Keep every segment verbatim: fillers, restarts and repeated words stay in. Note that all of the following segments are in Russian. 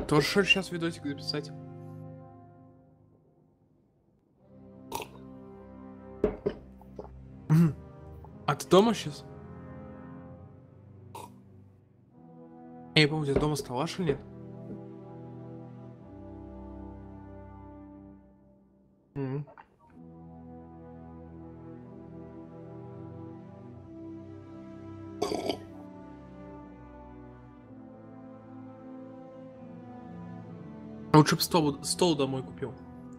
Тоже что сейчас видосик записать? А ты дома сейчас? Я не помню, ты дома вставашь или нет? Мгм. Лучше бы стол, стол домой купил.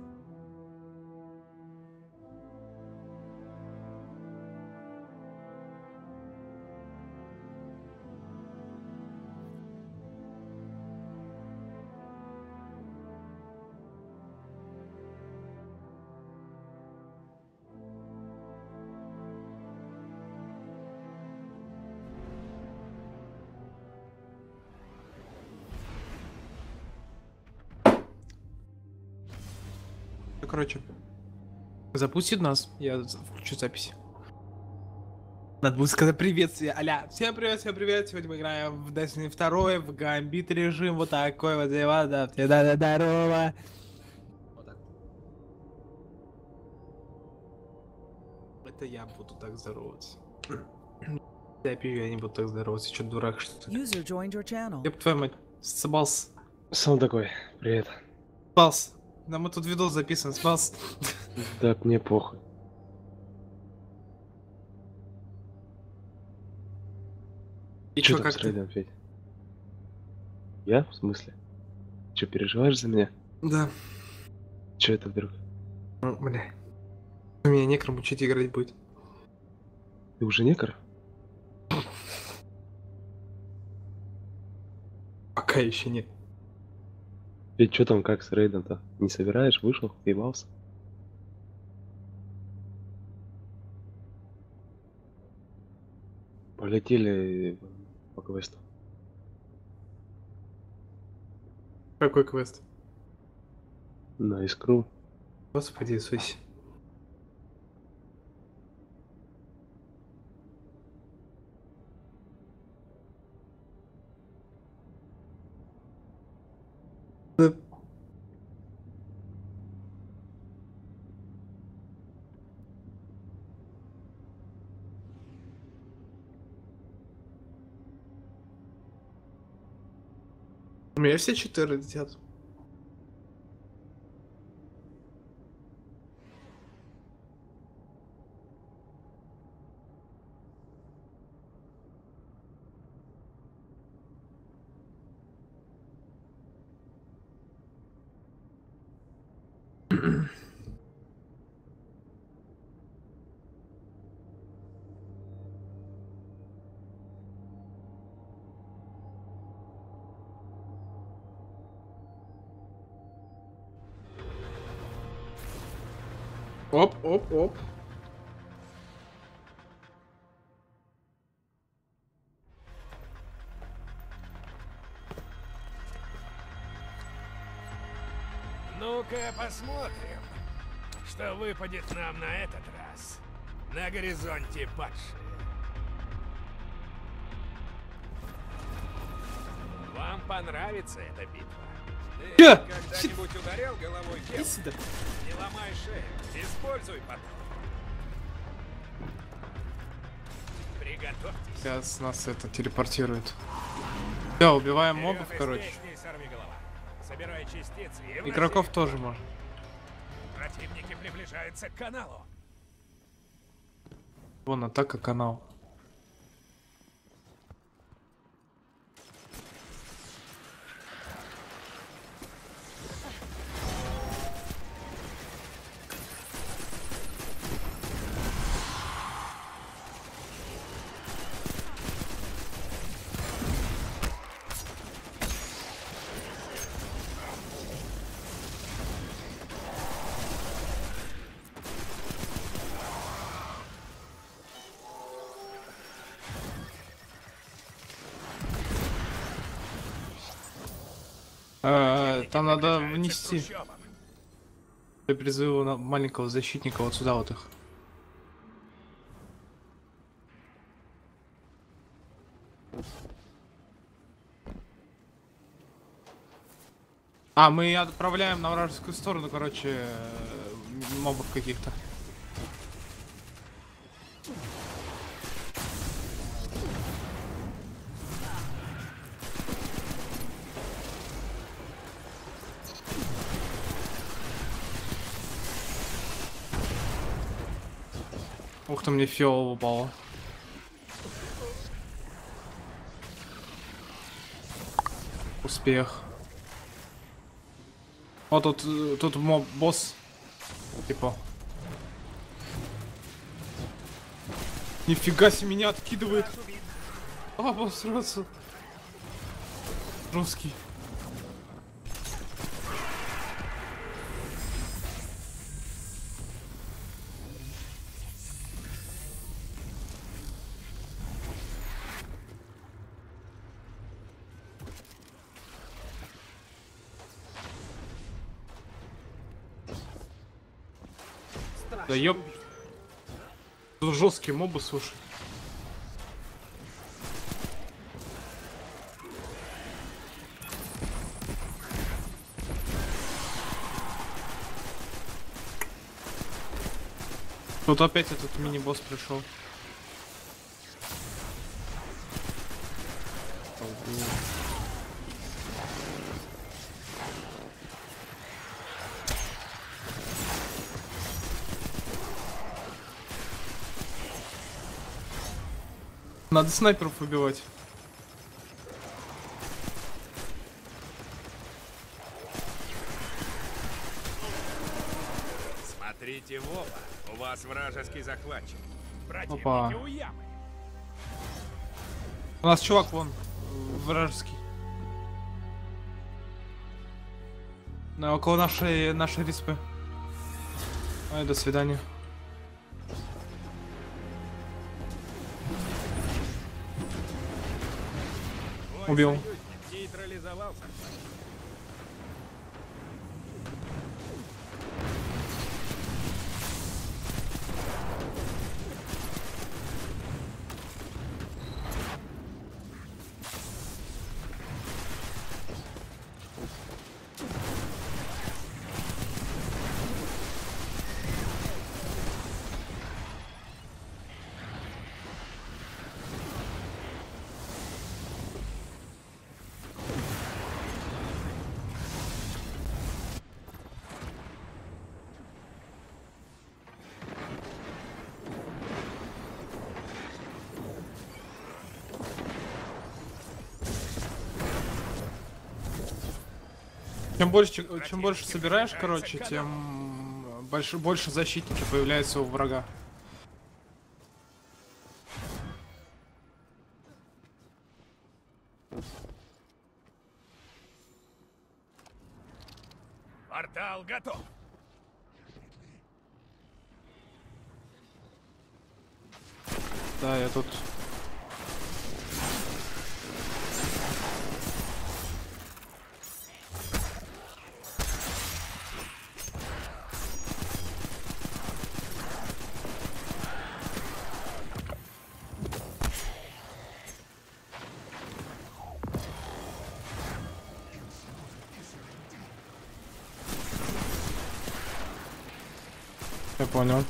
Ну, короче, запустит нас. Я за- включу запись. Надо будет сказать приветствие. Аля, всем привет, всем привет. Сегодня мы играем в Destiny два, в гамбит режим. Вот такой вот дела, да. Всем да, здорово. Вот так. Это я буду так здороваться. Я пью, я не буду так здороваться. Че, дурак, что ли? User joined your channel. Я бы твою мать, спался. Сам такой, привет. Спался. Да мы тут видос записываем, спался. Да мне похуй. И Чё чё, там как с ты? рейдом, Федь? Я? В смысле? Чё, переживаешь за меня? Да. Чё это вдруг? Ну, бля. У меня некром учить играть будет. Ты уже некор? Пока еще нет. Федь, чё там, как с рейдом-то? Не собираешь? Вышел? Ебался? Полетели по квесту. Какой квест? На искру. Господи Иисусе. Да. У меня все четыре летят. Оп, оп, оп. Ну-ка посмотрим, что выпадет нам на этот раз. На горизонте падшие. Вам понравится эта битва? Ты Чё? когда-нибудь ударил головой Иди тело? сюда. Не ломай шею, используй потом. Приготовьтесь. Сейчас нас это телепортирует. Все, убиваем мобов, Вперед из короче. песней сорвиголова. Собирай частицы и вноси Игроков их. тоже можно. Противники приближаются к каналу. Вон атака канал. А, там надо Приближаются к внести трущобам. для призыва на- маленького защитника вот сюда вот их. А, мы отправляем на вражескую сторону, короче, э, мобов каких-то. Ух ты, мне фиол упало. Успех. Вот тут, э, тут моб, босс. Типа. Нифига себе, меня откидывает. А, босс сразу. Русский. Да ёп. Тут жесткие мобы, слушай. Тут опять этот мини-босс пришел. Надо снайперов убивать. Смотрите в оба. У вас вражеский захватчик. Противники Опа. у ямы. У нас чувак вон вражеский. На около нашей нашей респы. Ой, до свидания. Твой Убил. союзник нейтрализовался. Чем больше, чем больше собираешь, короче, тем больше, больше защитники появляются у врага. Портал готов. Да, я тут. Я понял.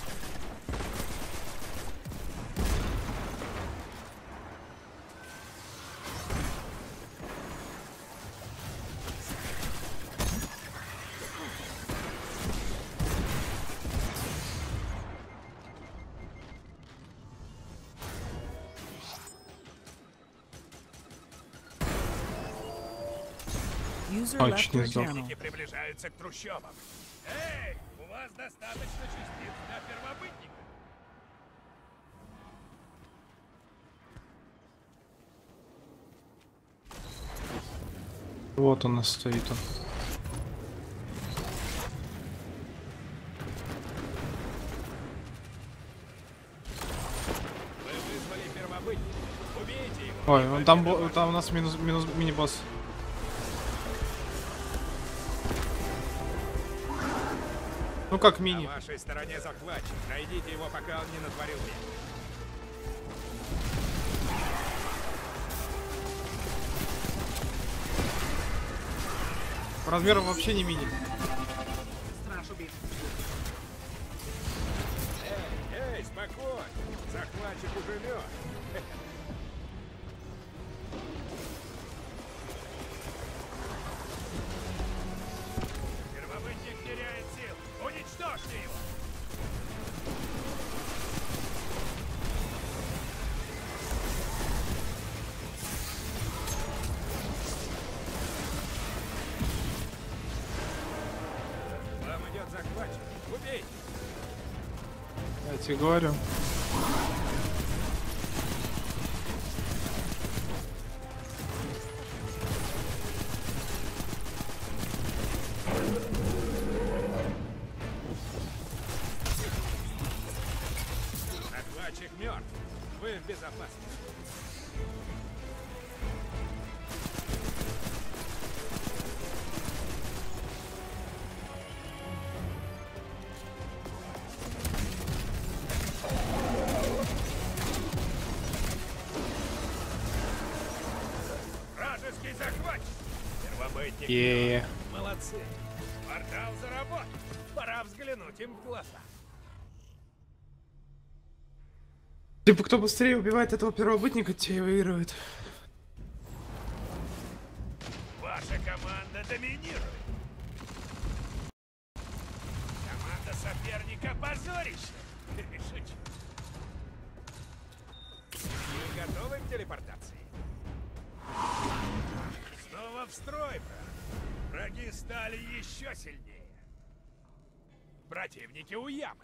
User А, left чуть не your сдох. channel. Противники приближаются к трущобам. Эй, у вас достаточно частиц для первобытника. Вот он стоит. Он. Вы вызвали первобытника. Убейте его. Ой, он там, бо- там у нас минус, минус мини-босс. Ну как На мини. вашей стороне захватчик. Найдите его, пока он не натворил бед. По размерам вообще не мини. Страж убит. Эй, эй, спокойно. Захватчик уже мертв. Первобытник теряет сил. Уничтожьте его. Вам идет захватчик. Убейте. Я тебе говорю. Захватчик мертв. Вы в безопасности. Вражеский захватчик. Первобытник. Е. Молодцы. Портал заработал. Пора взглянуть им в глаза. Типа, кто быстрее убивает этого первобытника, те и выигрывает. Ваша команда доминирует. Команда соперника позорище. Шучу. Вы готовы к телепортации? Снова в строй, брат. Враги стали еще сильнее. Противники у ямы.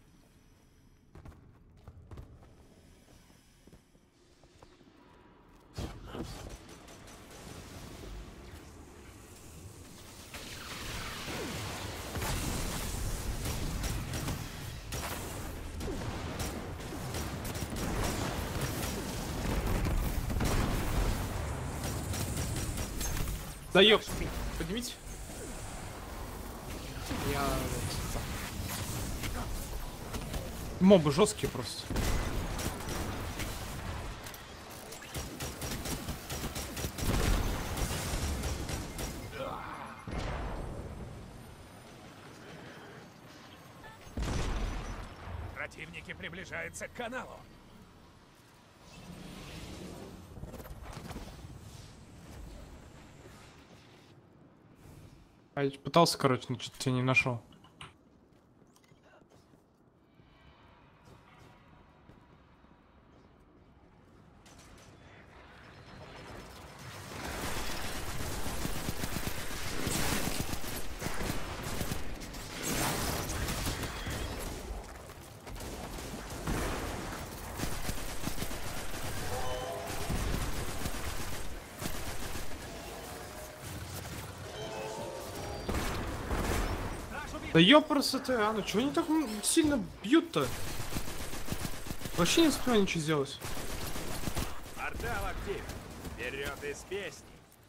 Да ёп, поднимите. Я... Мобы жесткие просто. Противники приближаются к каналу. А я пытался, короче, но что-то тебя не нашел. Да ёпрст ты, а ну чего они так сильно бьют-то? Вообще не успеваю ничего сделать. Портал активен. Вперед из песни.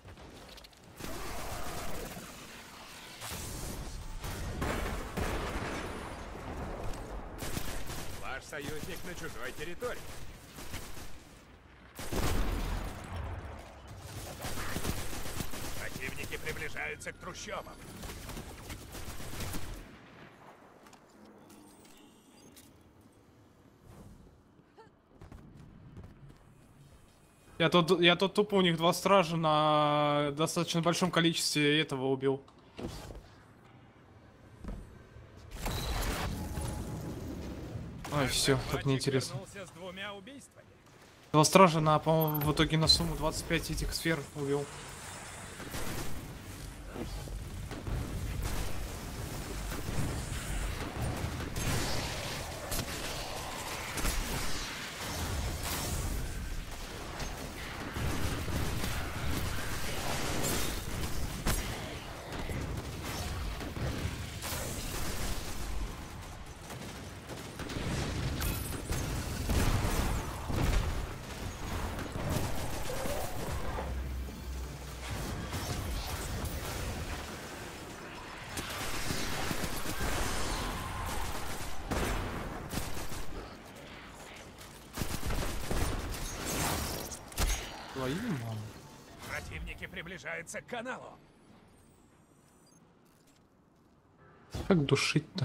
Ваш союзник на чужой территории. Противники приближаются к трущобам. Я тут, я тут тупо у них два стража на достаточно большом количестве этого убил. Ой, все, так неинтересно. Вернулся с двумя убийствами. Два стража на, по-моему, в итоге на сумму двадцать пять этих сфер убил. Твою маму. Противники приближаются к каналу. Как душить-то?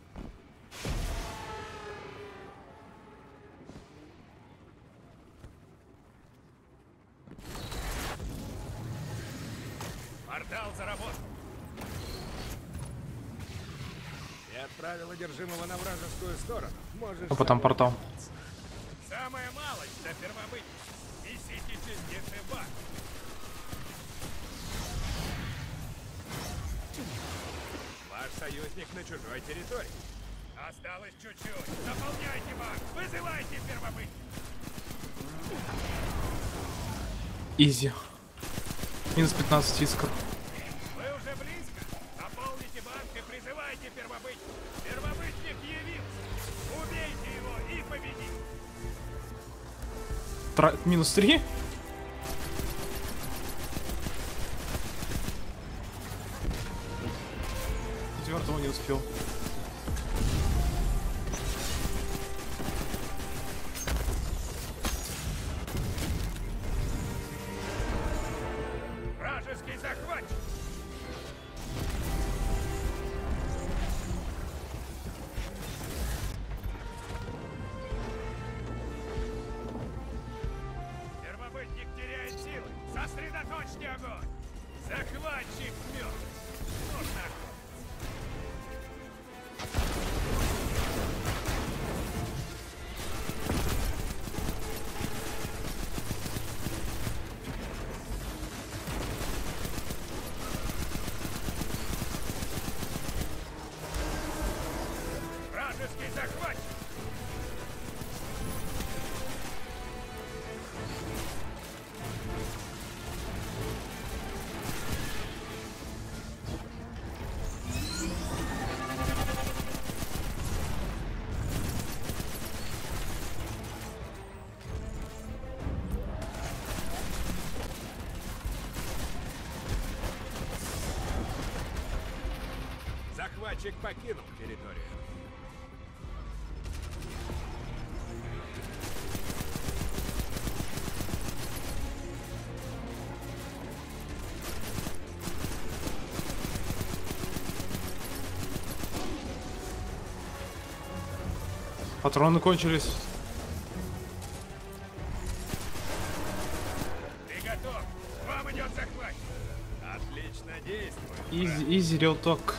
Портал заработал. Я отправил одержимого на вражескую сторону. Можешь А потом портал. заполниться. Самая малость до первобытия. Несите частицы в бак. Ваш союзник на чужой территории. Осталось чуть-чуть. Заполняйте бак. Вызывайте первобытие. Изи. Минус пятнадцать искр. Вы уже близко. Наполните банк и призывайте первобытие. Первобытник явился. Убейте его и победите. Тра... Минус три. Четвертого не успел. Вражеский захватчик. Первобытник теряет силы. Сосредоточьте огонь. Захватчик мертв. Нужно вражеский захватчик. Захватчик покинул территорию. Патроны кончились. Ты готов? Вам идет захватчик. Отлично действует. Изи, изи, релток.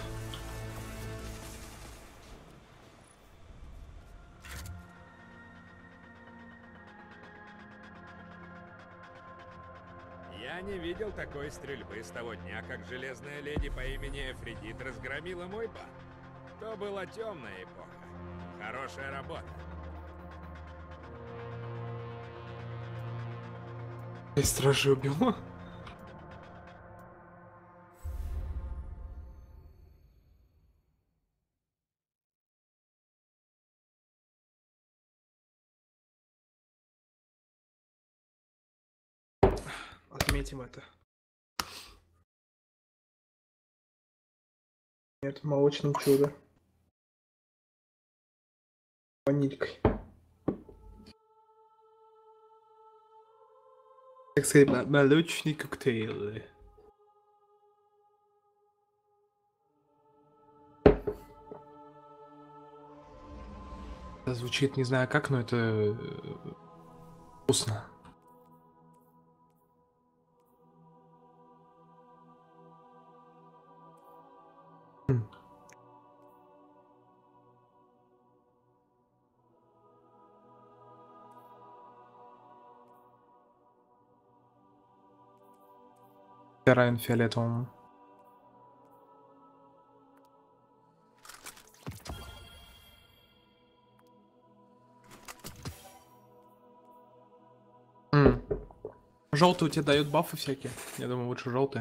Я не видел такой стрельбы с того дня, как железная леди по имени Эфридит разгромила мой банк. То была темная эпоха. Хорошая работа. Я стражи убил. Отметим это. Нет, молочным чудо. Ванилькой. Так сказать, мо- молочный коктейль. Это звучит не знаю как, но это э, вкусно. М. Террайн фиолетовым. Желтый у тебя дает бафы всякие. Я думаю, лучше желтые.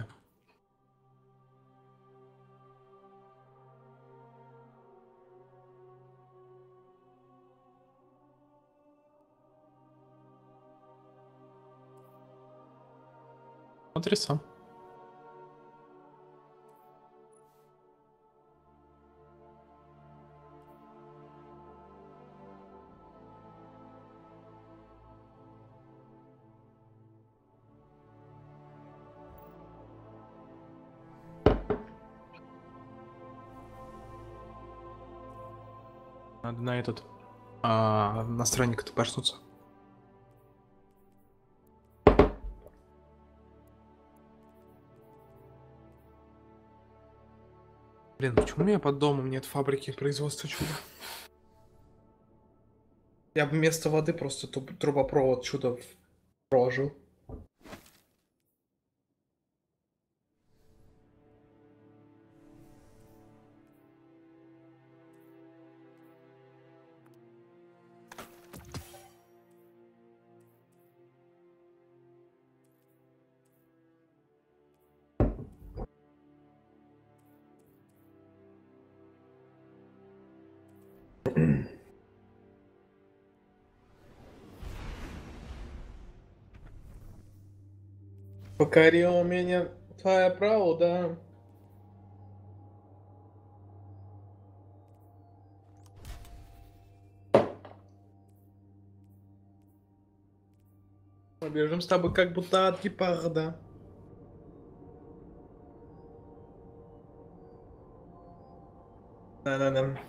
Смотри сам. Надо на этот а, на странник то проснуться. Блин, почему у меня под домом нет фабрики производства чуда? Я бы вместо воды просто туб- трубопровод чудо проложил. Покорила меня твоя правда. Мы бежим с тобой как будто от гепарда. Да-да-да.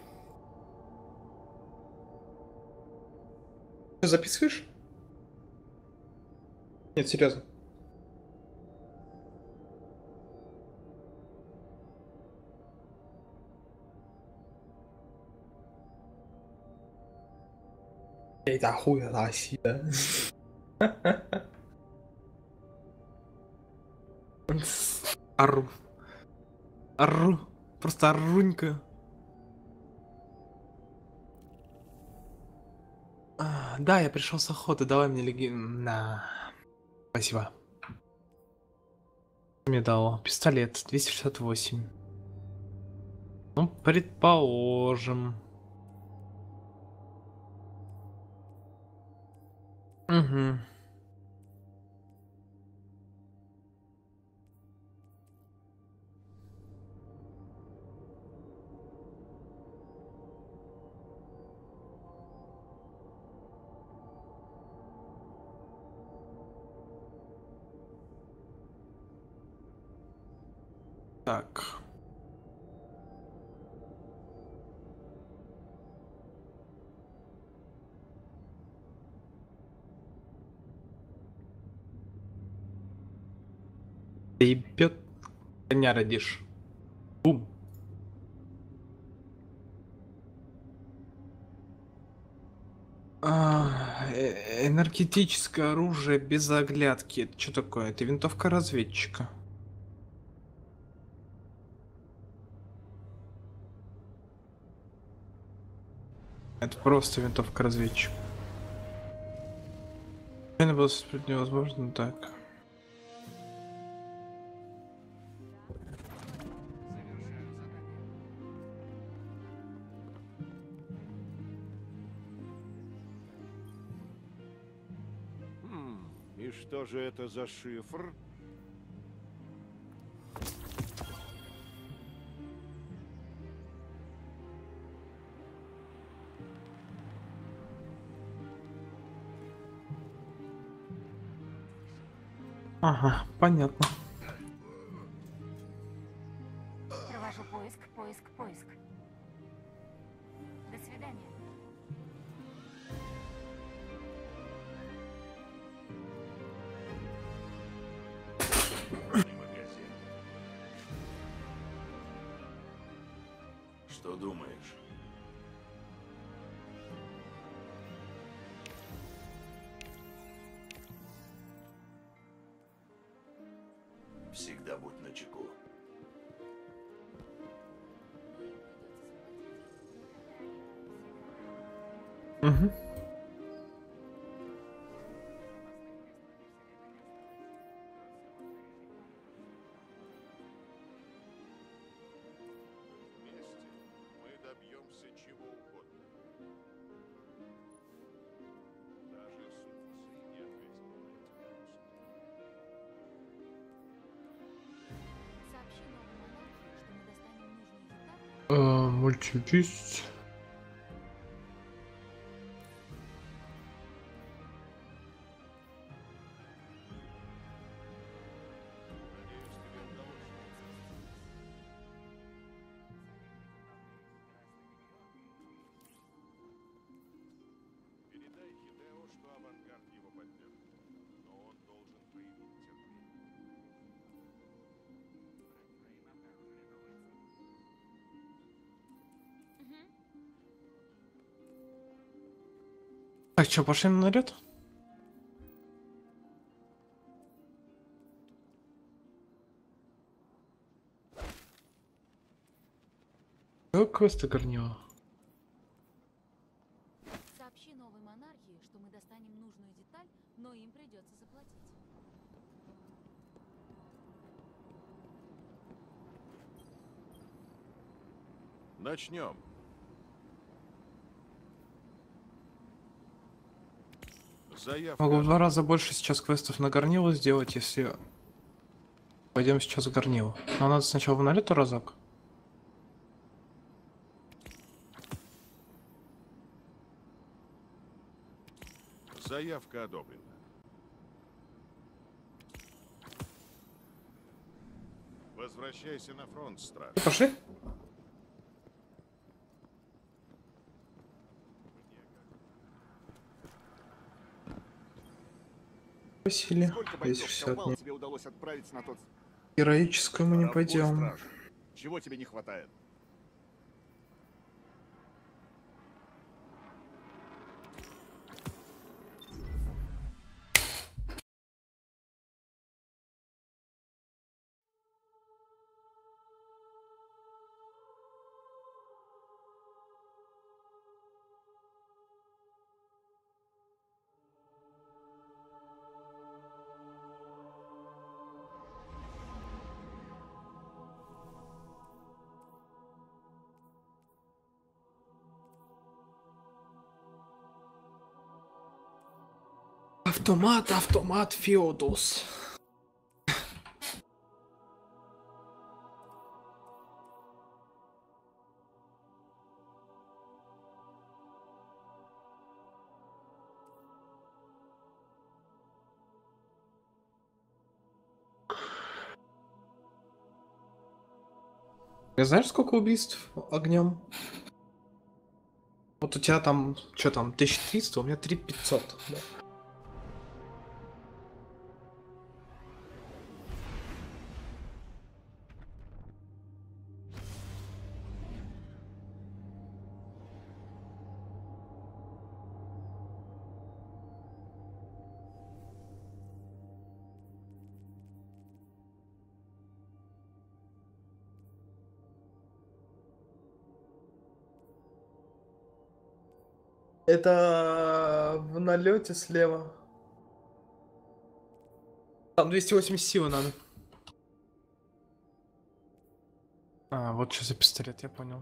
Ты записываешь? Нет, серьезно. Я咋хуя咋西的？Ору. Ору. Просто орунька. А, да, я пришел с охоты. Давай мне леги... На. Спасибо. Мне дал пистолет двести шестьдесят восемь. Ну, предположим. Угу. Так. Ебет, коня родишь. Бум. А, э- энергетическое оружие без оглядки. Это что такое? Это винтовка разведчика. Это просто винтовка разведчика. Это было невозможно так. Хм, и что же это за шифр? Ага, понятно. Провожу поиск, поиск, поиск. До свидания. Магазин. Что думаешь? Всегда будь начеку. Угу. Вместе мы добьемся чего угодно. Даже Сунцзы не ответил на этот вопрос. Сообщи новому монарху, что мы достанем нужный этап. Э, мультивист. Надеюсь, тебе удалось. Так, что, пошли на налет? Какой квест горнила? Сообщи новой монархии, что мы достанем нужную деталь, но им придется заплатить. Начнем. Заявка. Могу в два раза больше сейчас квестов на горнилу сделать, если пойдем сейчас в горнилу. Но надо сначала в налету разок. Заявка одобрена. Возвращайся на фронт, страж. Пошли. Василий, Сколько бойцов двести шестьдесят Кабал нет. тебе удалось отправить на тот Героическую мы не Работу, пойдем. страж? Чего тебе не хватает? Автомат, автомат, Феодос. Знаешь, сколько убийств огнем? Вот у тебя там, что там, тысяча триста, у меня три тысячи пятьсот. Да. Это в налете слева. Там двести восемьдесят силы надо. А, вот что за пистолет, я понял.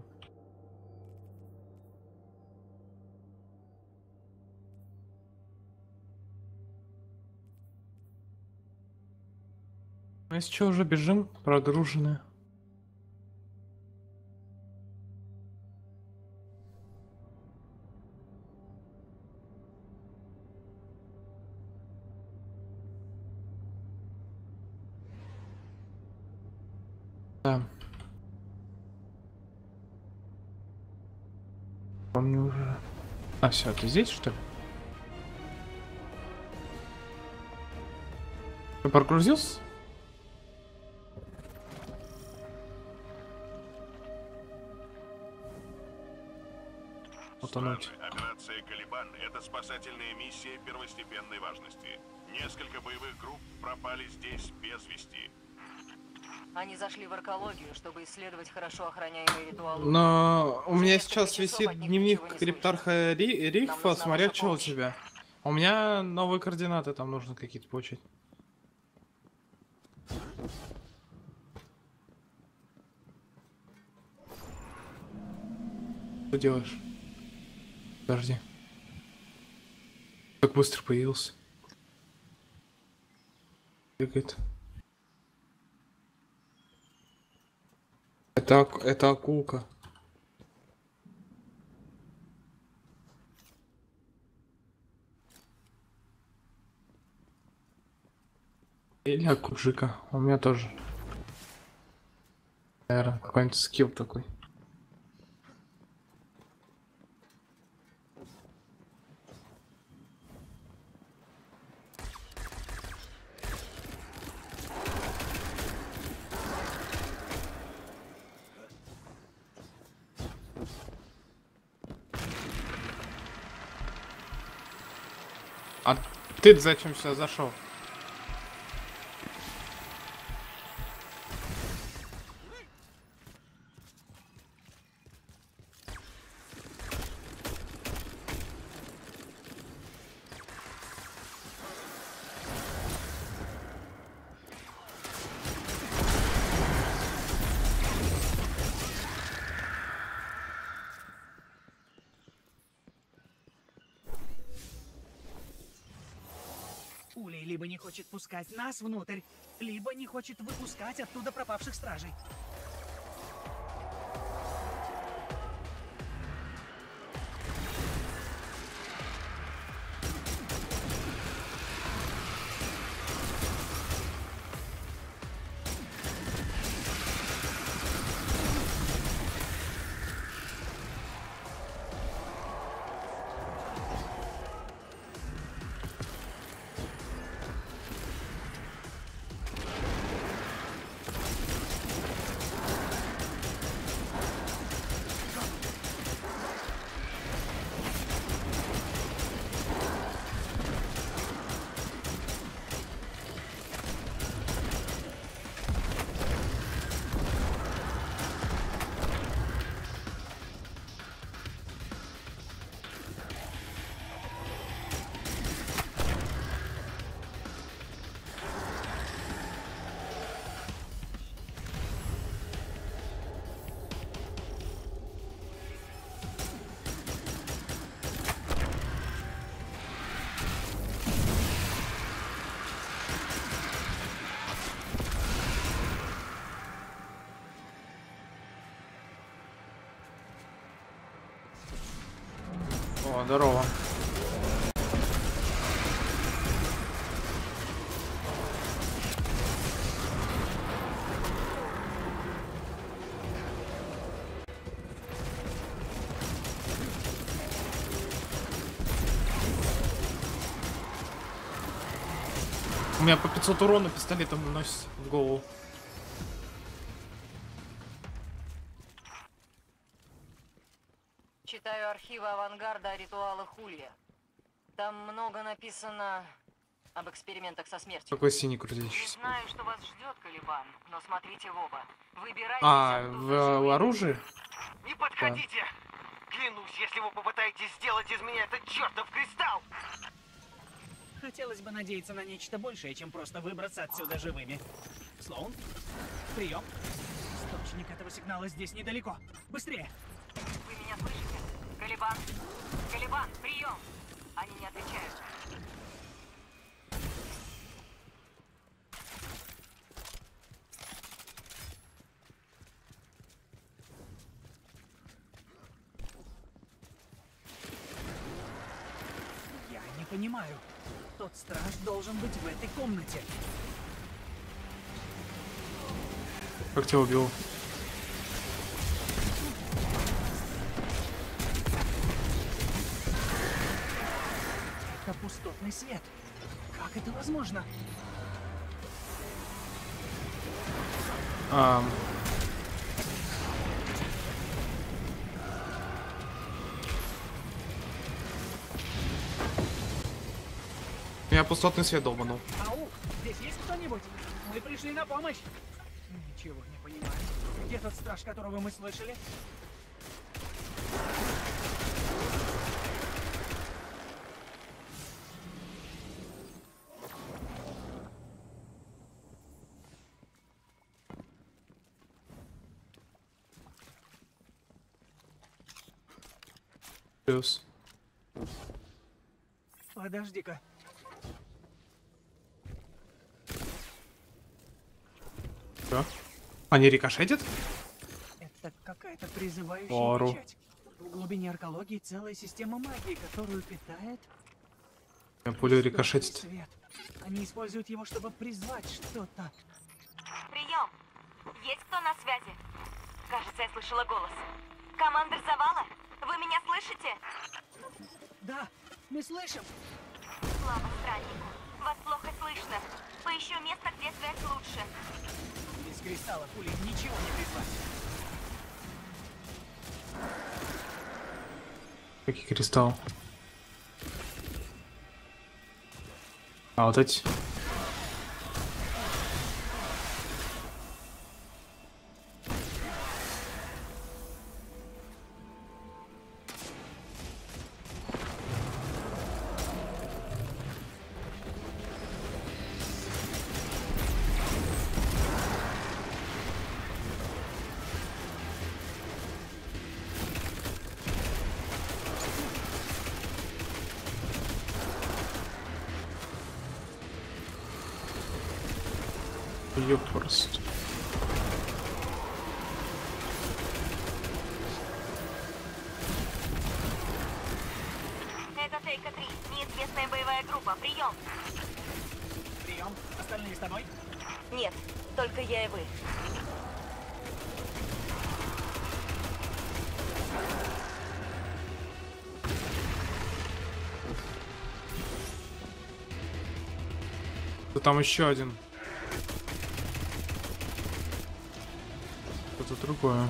Ну, если что, уже бежим, прогружены. Да. Помню уже. А, все, ты здесь, что ли? Ты прогрузился? Утонуть. Стражи, операция «Калибан» — это спасательная миссия первостепенной важности. Несколько боевых групп пропали здесь без вести. Они зашли в аркологию, чтобы исследовать хорошо охраняемые ритуалы. Но у За меня несколько сейчас часов висит от них дневник ничего не криптарха Ри- Рихфа, нужна смотря ваша что у помощь. тебя. У меня новые координаты там нужно какие-то получить. Что делаешь? Подожди. Как быстро появился. Бегает. Это, аку- это акулка. Или акуджика. У меня тоже. Наверное, какой-нибудь скилл такой. А ты зачем сюда зашел? Улей либо не хочет пускать нас внутрь, либо не хочет выпускать оттуда пропавших стражей. О, здорово. У меня по пятьсот урона пистолетом наносит в голову. Читаю архивы авангарда о ритуалах Улья. Там много написано об экспериментах со смертью. Какой синий Не крутящийся. знаю, что вас ждет, Калибан, но смотрите в оба. Выбирайте. А, в, в оружии? Не подходите! Клянусь, если вы попытаетесь сделать из меня этот чертов кристалл! Хотелось бы надеяться на нечто большее, чем просто выбраться отсюда живыми. Слоун, прием. Источник этого сигнала здесь недалеко. Быстрее! Вы меня слышите? Калибан! Калибан, прием! Они не отвечают. Я не понимаю. Тот страж должен быть в этой комнате. Как тебя убил? Это пустотный свет. Как это возможно? А... Меня пустотный свет долбанул. Ау, здесь есть кто-нибудь? Мы пришли на помощь. Ничего не понимаю. Где тот страж, которого мы слышали? Плюс. Подожди-ка. Что? Они рикошетят? Это какая-то призывающая Ору. печать. В глубине аркологии целая система магии, которую питает Я пулю пустотный рикошетит. свет. Они используют его, чтобы призвать что-то. Прием! Есть кто на связи? Кажется, я слышала голос. Командир Завала? Вы меня слышите? Да, мы слышим. Слава страннику. Вас плохо слышно. Поищу место, где связь лучше. Без кристалла пули ничего не призвать. Какой кристалл? А вот эти. Ёпрст. Это Тейка три. Неизвестная боевая группа. Прием. Прием. Остальные с тобой? Нет, только я и вы. Да там еще один. Это другое.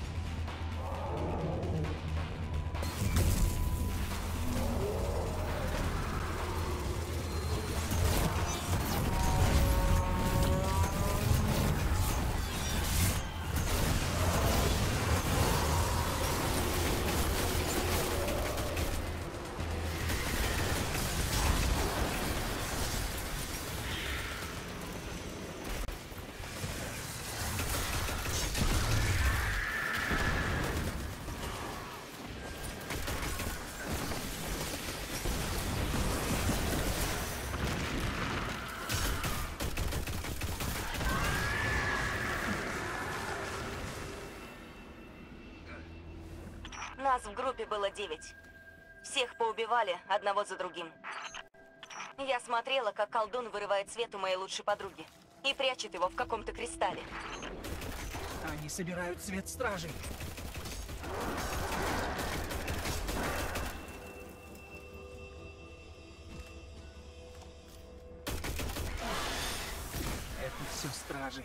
Нас в группе было девять. Всех поубивали одного за другим. Я смотрела, как колдун вырывает свет у моей лучшей подруги и прячет его в каком-то кристалле. Они собирают свет стражей. Это все стражи.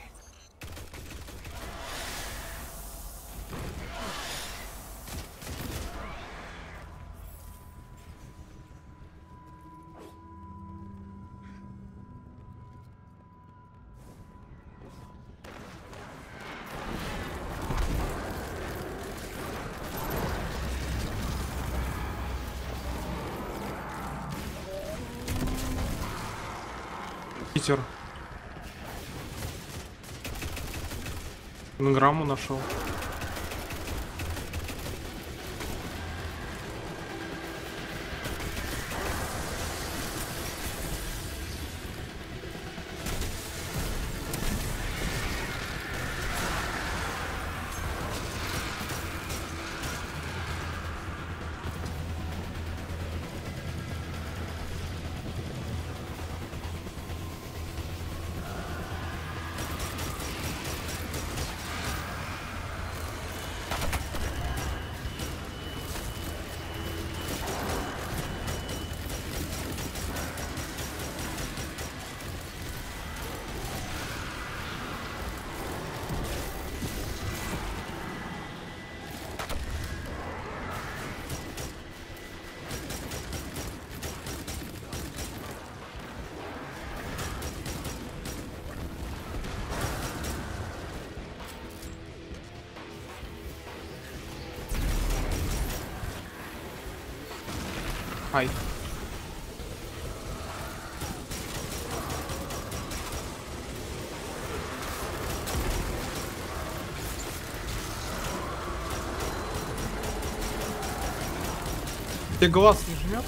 Питер. Грамму нашел. Ай. Тебе глаз не жмет?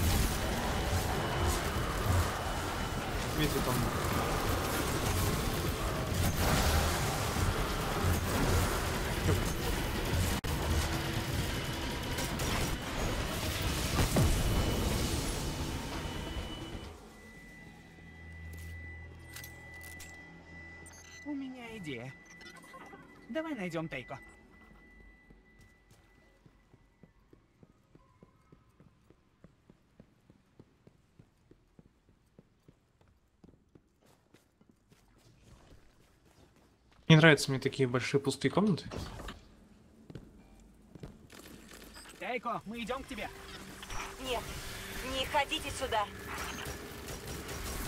Видите там. У меня идея. Давай найдем Тейко. Не нравятся мне такие большие пустые комнаты. Тейко, мы идем к тебе. Нет, не ходите сюда.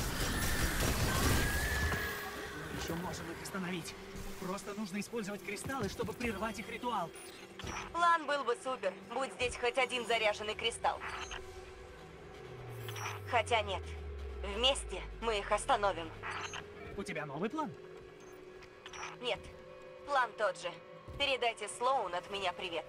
что можем их остановить. Просто нужно использовать кристаллы, чтобы прервать их ритуал. План был бы супер, будь здесь хоть один заряженный кристалл. Хотя нет, вместе мы их остановим. У тебя новый план? Нет, план тот же. Передайте Слоун от меня привет.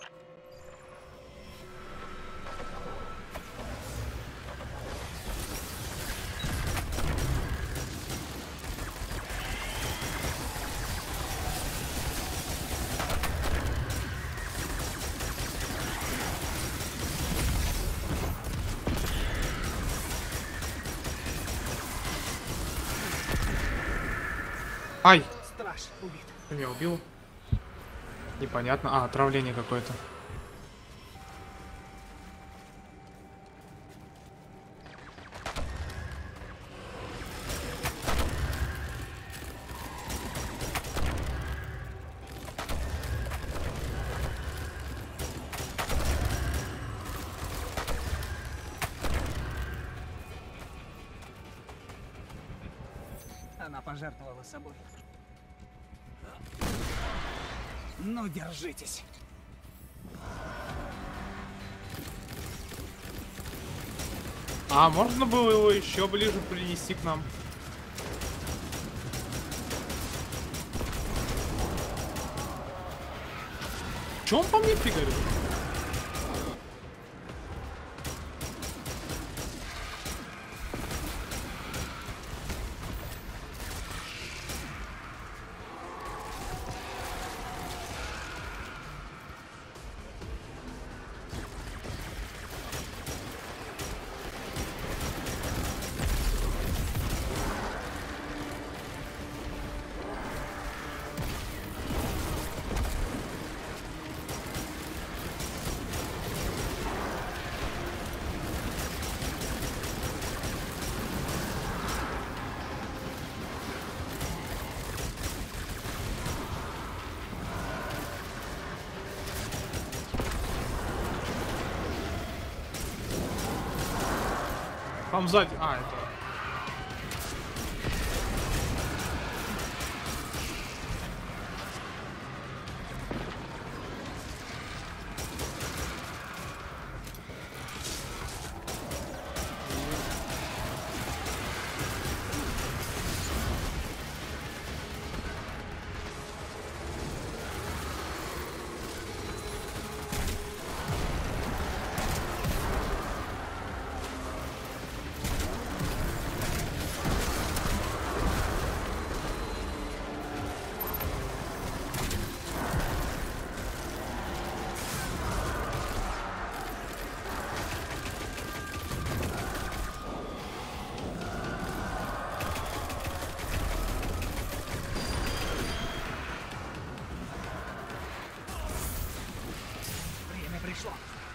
Ай! Страж убит. Ты меня убил? Непонятно. А, отравление какое-то. Она пожертвовала собой. Ну, держитесь. А, можно было его еще ближе принести к нам? Че он по мне фигарит? Там сзади. А, это... Время пришло.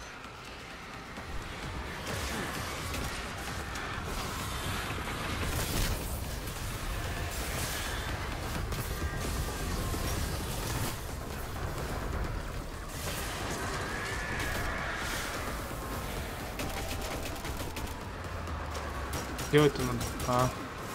Делать-то надо. А.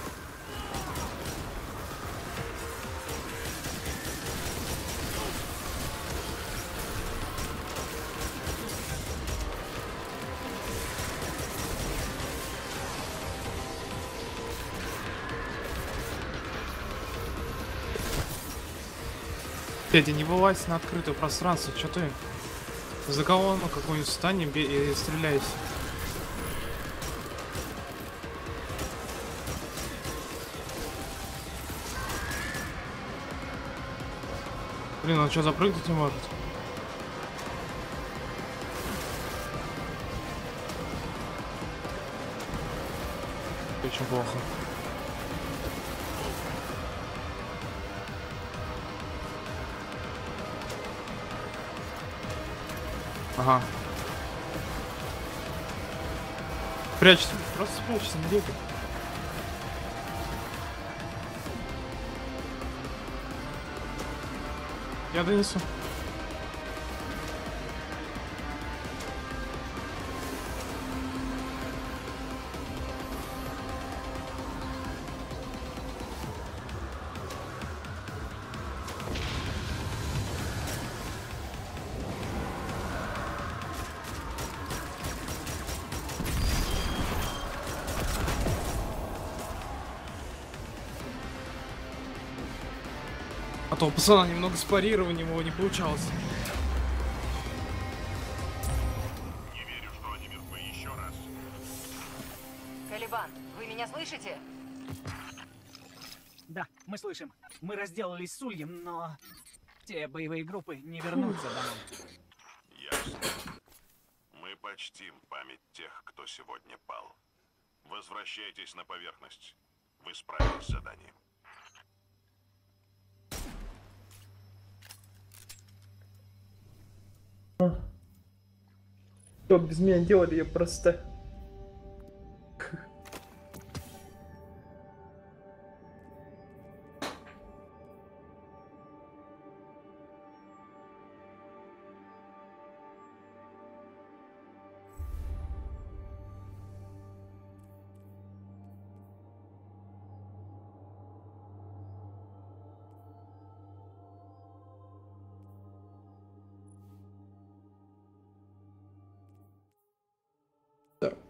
Федя, не вылазь на открытое пространство, что ты? За кого мы какой-нибудь встань и стреляйся. Блин, он что, запрыгнуть не может? Очень плохо. Ага. Прячься, просто спрячься, не бегай. Я донесу. То пацана немного с парированием его не получалось. Не верю, что они мертвы. Еще раз. Калибан, вы меня слышите? Да, мы слышим. Мы разделались с Ульем, но те боевые группы не вернутся домой. Ясно. Мы почтим память тех, кто сегодня пал. Возвращайтесь на поверхность. Вы справились с заданием. Что без меня делали, я просто... Так.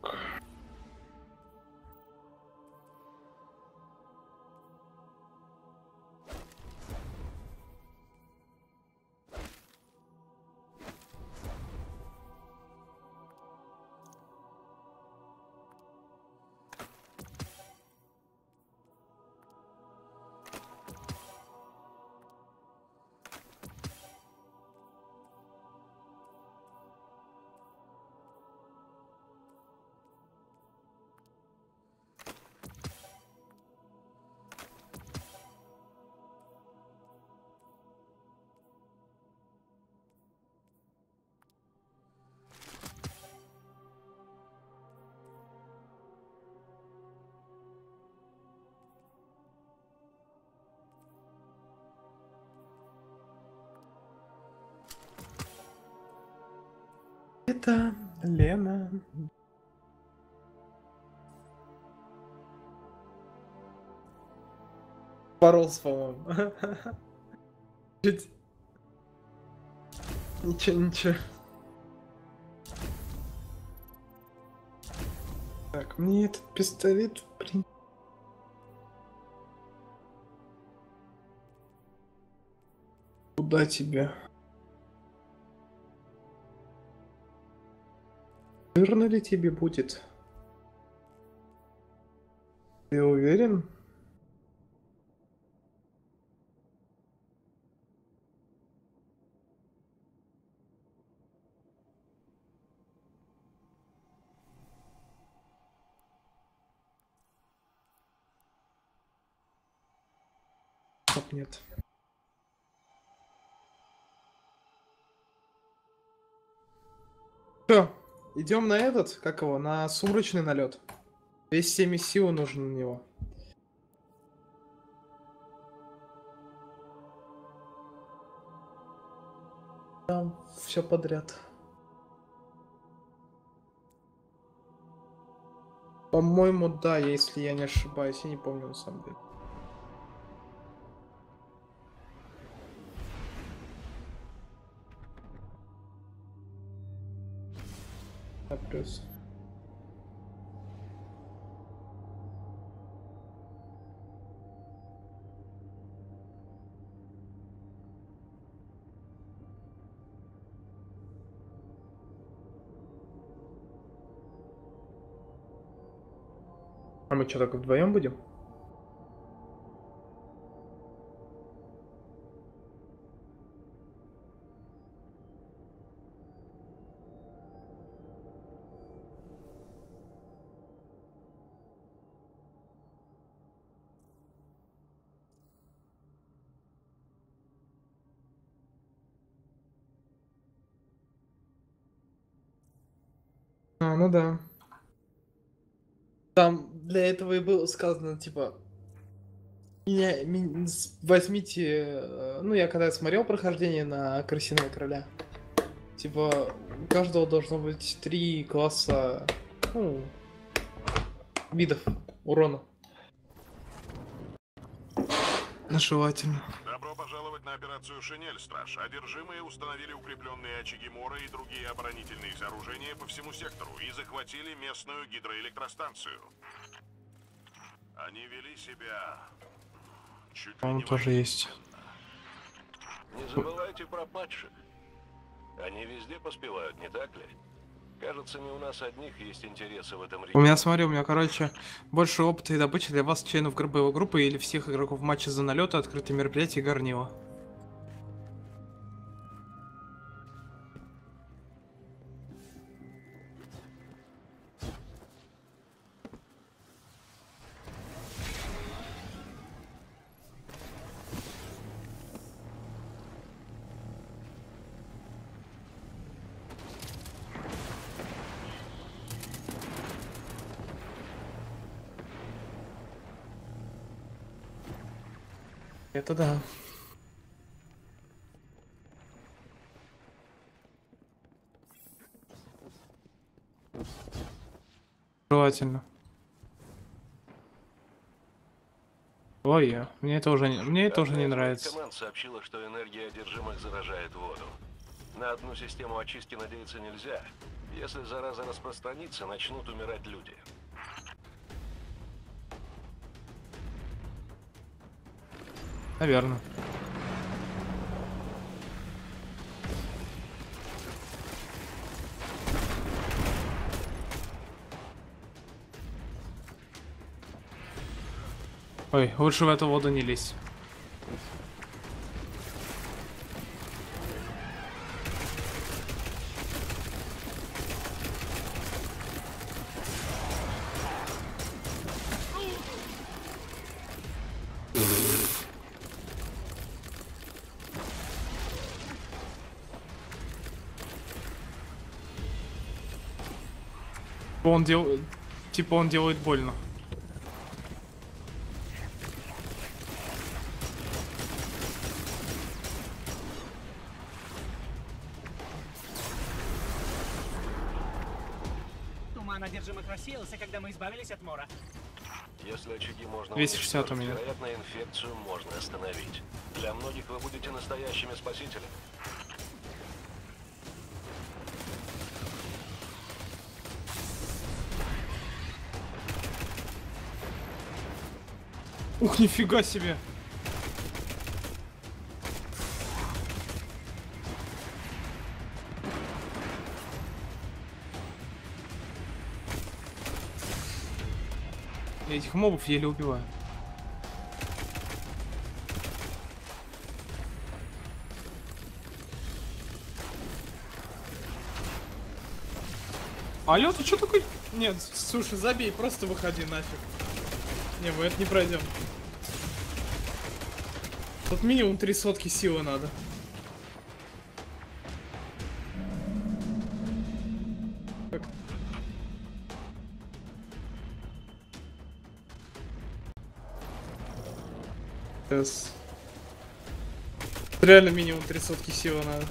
Это Лена. Боролся, по-моему. Чуть. Ничего, ничего. Так, мне этот пистолет, в принципе... Куда тебе? Жирно ли тебе будет? Ты уверен? Как нет? Все. Идем на этот, как его, на сумрачный налет. Весь семь сил нужен на него. Там все подряд. По-моему, да, если я не ошибаюсь, я не помню на самом деле. Плюс. А мы что, только вдвоем будем? А, ну да. Там для этого и было сказано, типа, меня, ми- с- возьмите, э, ну я когда смотрел прохождение на Крысиного Короля, типа, у каждого должно быть три класса, ну, видов урона. Ну, желательно. Добро пожаловать на операцию «Шинель», страж. Одержимые установили укрепленные очаги Мора и другие оборонительные сооружения по всему сектору и захватили местную гидроэлектростанцию. Они вели себя чуть ли Он не тоже есть. воинственно. Не забывайте про падших. Они везде поспевают, не так ли? Кажется, не у нас одних есть интересы в этом У регионе. меня, смотри, у меня, короче, больше опыта и добычи для вас, членов боевой группы или всех игроков матча за налеты, открытые мероприятия и горнила. Это да. Желательно. Ой, мне это уже не, мне это уже не нравится. Команда сообщила, что энергия одержимых заражает воду. На одну систему очистки надеяться нельзя. Если зараза распространится, начнут умирать люди. Наверное. Ой, лучше в эту воду не лезь. Он дел... Типа он делает больно. Туман одержимых рассеялся, когда мы избавились от мора. Если очаги можно двести шестьдесят у уничтожить, меня. вероятно, инфекцию можно остановить. Для многих вы будете настоящими спасителями. Ух, нифига себе. Я этих мобов еле убиваю. Алло, ты что такой? Нет, слушай, забей, просто выходи нафиг. Не, мы это не пройдем. Тут минимум три сотки силы надо. Так. Сейчас. Реально минимум три сотки силы надо.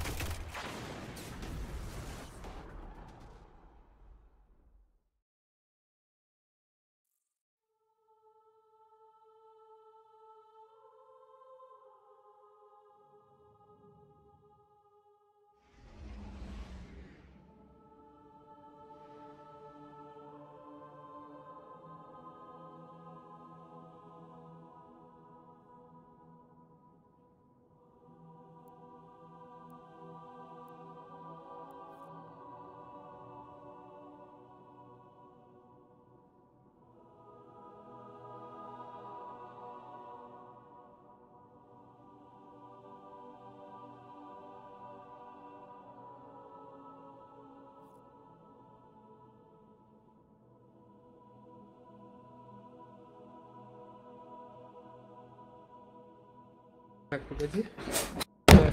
Так, погоди. Так.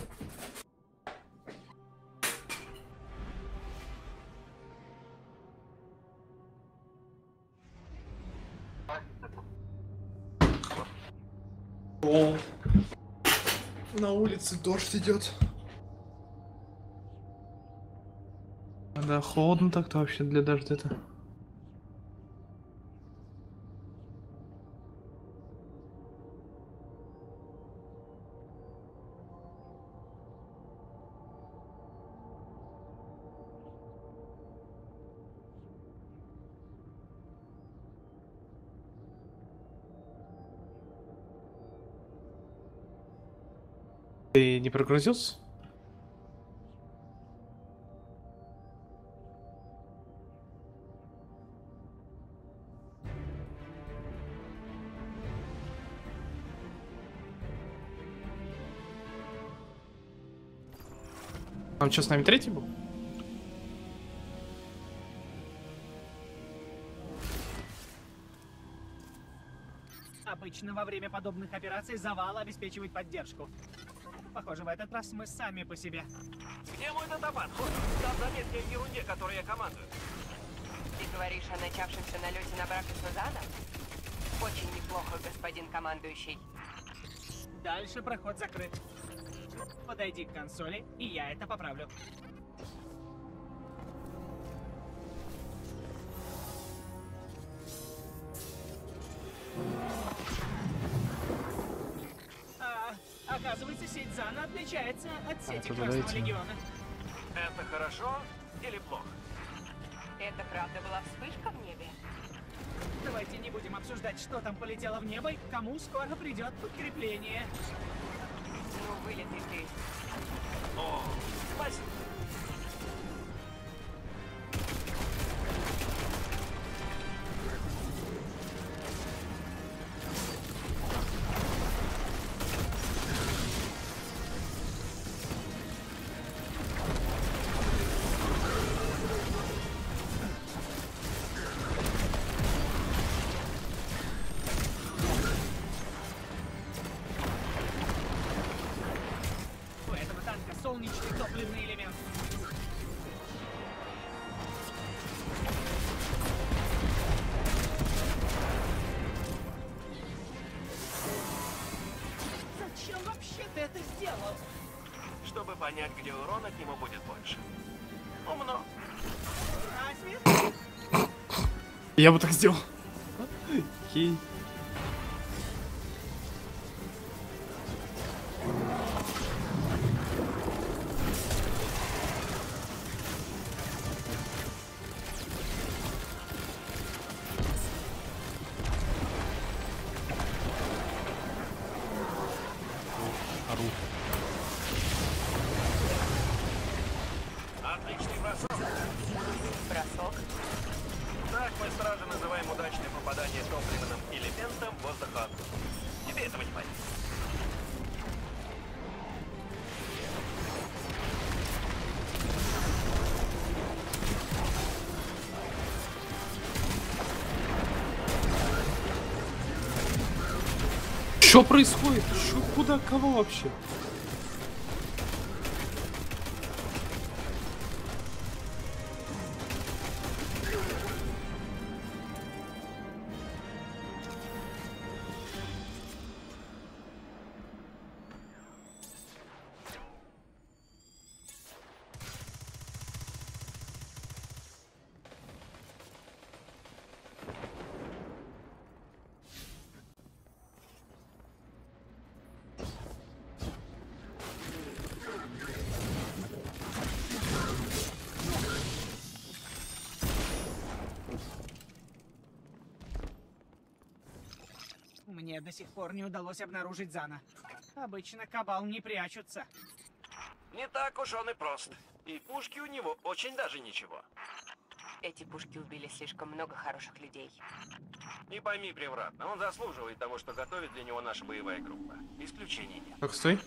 О, на улице дождь идет. Да, холодно так-то вообще для дождя-то. Ты не прогрузился? Он что, с нами третий был? Обычно во время подобных операций завал обеспечивает поддержку. Похоже, в этот раз мы сами по себе. Где мой датабан? Там заметки о ерунде, которой я командую. Ты говоришь о начавшемся налете на Бракуса Зана? Очень неплохо, господин командующий. Дальше проход закрыт. Подойди к консоли, и я это поправлю. А, оказывается, сеть Зана отличается от сети А, Красного дайте. Легиона. Это хорошо или плохо? Это правда была вспышка в небе? Давайте не будем обсуждать, что там полетело в небо и кому скоро придет подкрепление. Ну, вылетай ты. О, спасибо. У этого танка солнечный топливный элемент. Зачем вообще ты это сделал? Чтобы понять, где урон от него будет больше. Умно. Разве? Я бы так сделал. Окей. Ору. Отличный бросок. Бросок. Так мы стражи называем удачное попадание топливным элементом в воздуха. Тебе этого не понять. Что происходит? Что, куда, кого вообще? Мне до сих пор не удалось обнаружить Зана. Обычно Кабал не прячутся. Не так уж он и прост. И пушки у него очень даже ничего. Эти пушки убили слишком много хороших людей. Не пойми превратно, он заслуживает того, что готовит для него наша боевая группа. Исключений нет. Так, стой.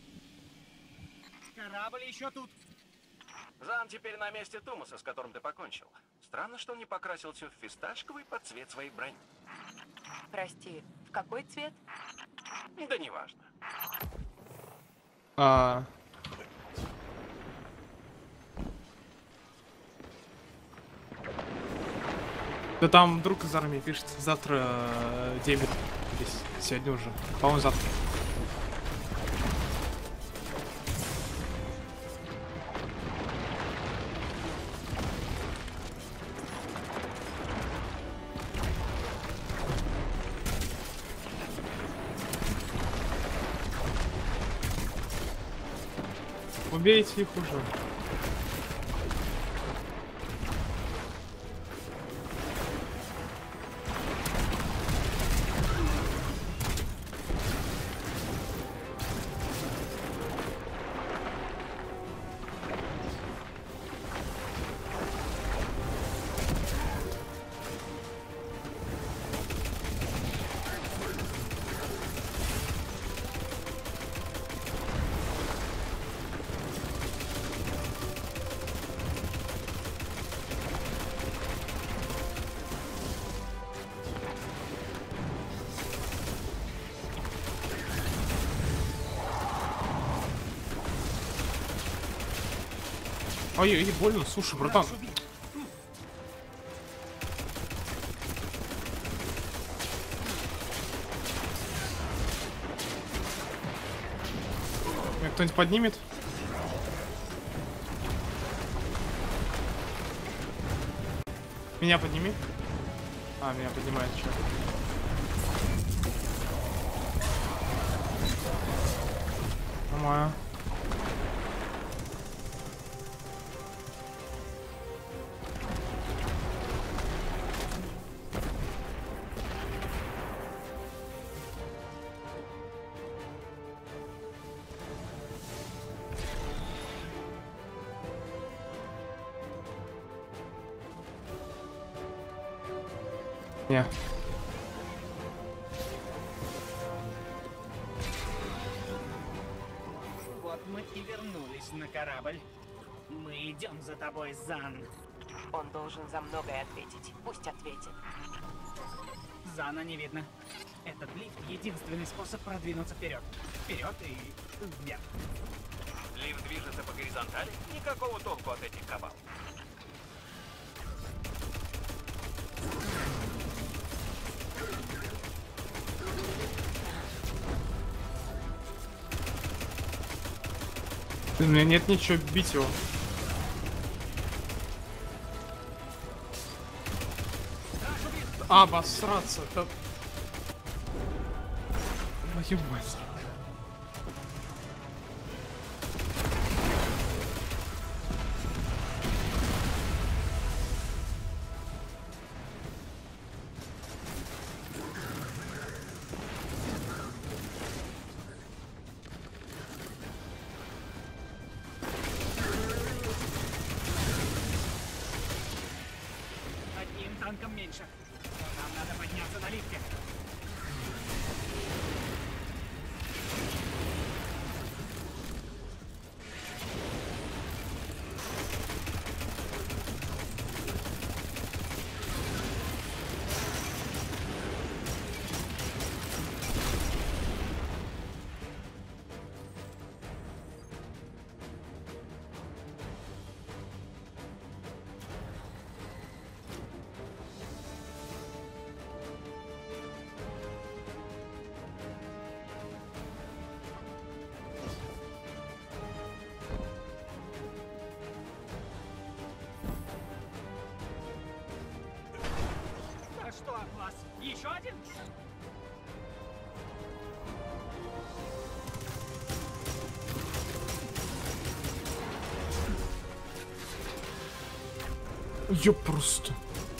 Корабль еще тут. Зан теперь на месте Тумаса, с которым ты покончил. Странно, что он не покрасил все в фисташковый под цвет своей брони. Прости, в какой цвет? Да неважно. А... Да там друг из армии пишет, завтра э, дебют здесь, сегодня уже, по-моему, завтра. Убейте их уже. Ой, ой, больно, слушай, братан. Меня кто-нибудь поднимет? Меня подними. А, меня поднимает что? Нормально. Не. Вот мы и вернулись на корабль. Мы идем за тобой, Зан. Он должен за многое ответить. Пусть ответит. Зана не видно. Этот лифт — единственный способ продвинуться вперед. Вперед и вверх. Лифт движется по горизонтали, никакого толку от этих кабал. У меня нет ничего бить его. А, обосраться. Это... Твою мать. Одним танком меньше. Но нам надо подняться на лифте. А что, класс? Еще один? Я просто...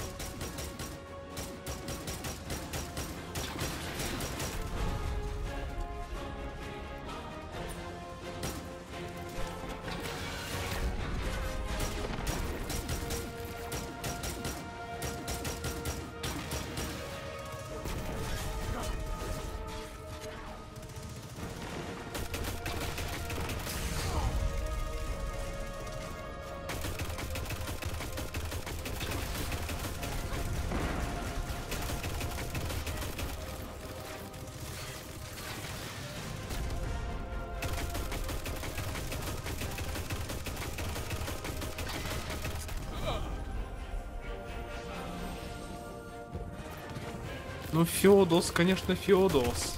Ну, Феодос, конечно, Феодос.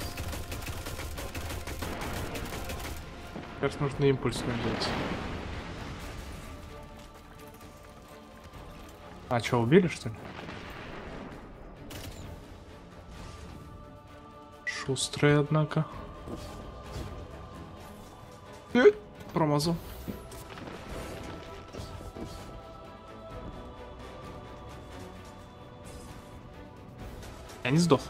Кажется, нужно импульс надеть. А, что, убили, что ли? Шустрый, однако. Э, промазал. Я не сдох.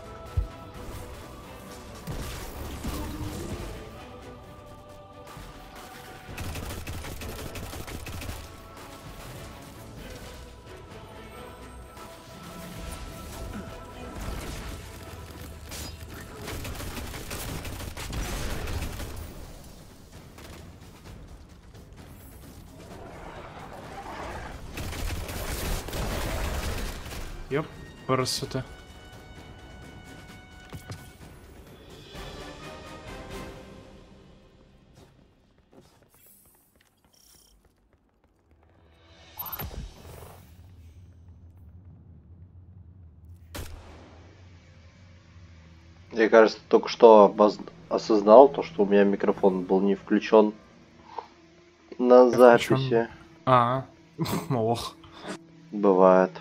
Ёп, красота. Я, кажется, только что обоз... осознал то, что у меня микрофон был не включен на Я записи. включен. А, ох. Бывает.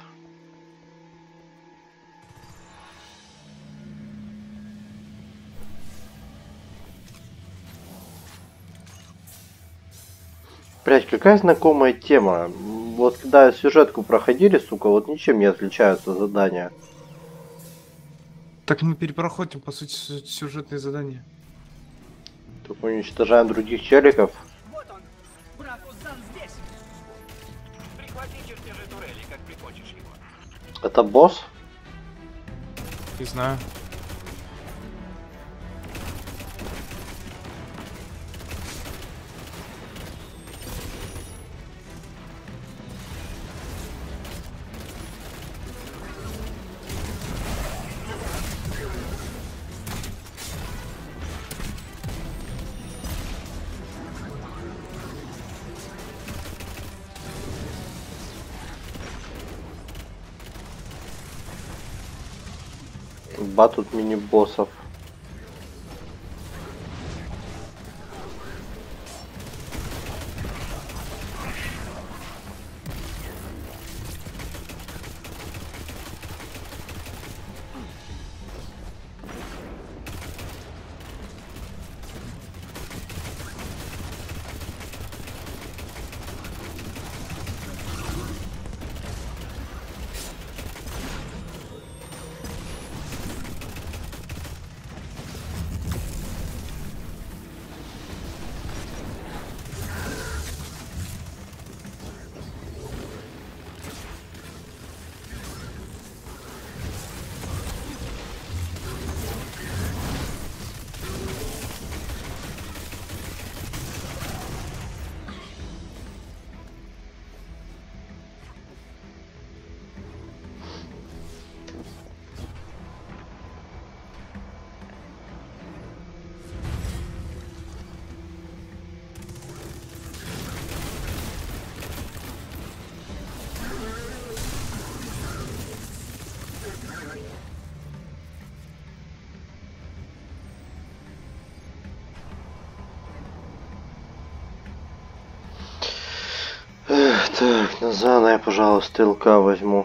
Блять, какая знакомая тема. Вот когда сюжетку проходили, сука, вот ничем не отличаются задания. Так мы перепроходим, по сути, сю- сюжетные задания. Только уничтожаем других челиков. Вот он! Бракус Дан здесь! Прихвати чертежи турели, как прикончишь его. Это босс? Не знаю. Батут мини-боссов. Эх, так, Назана я, пожалуй, стрелка возьму.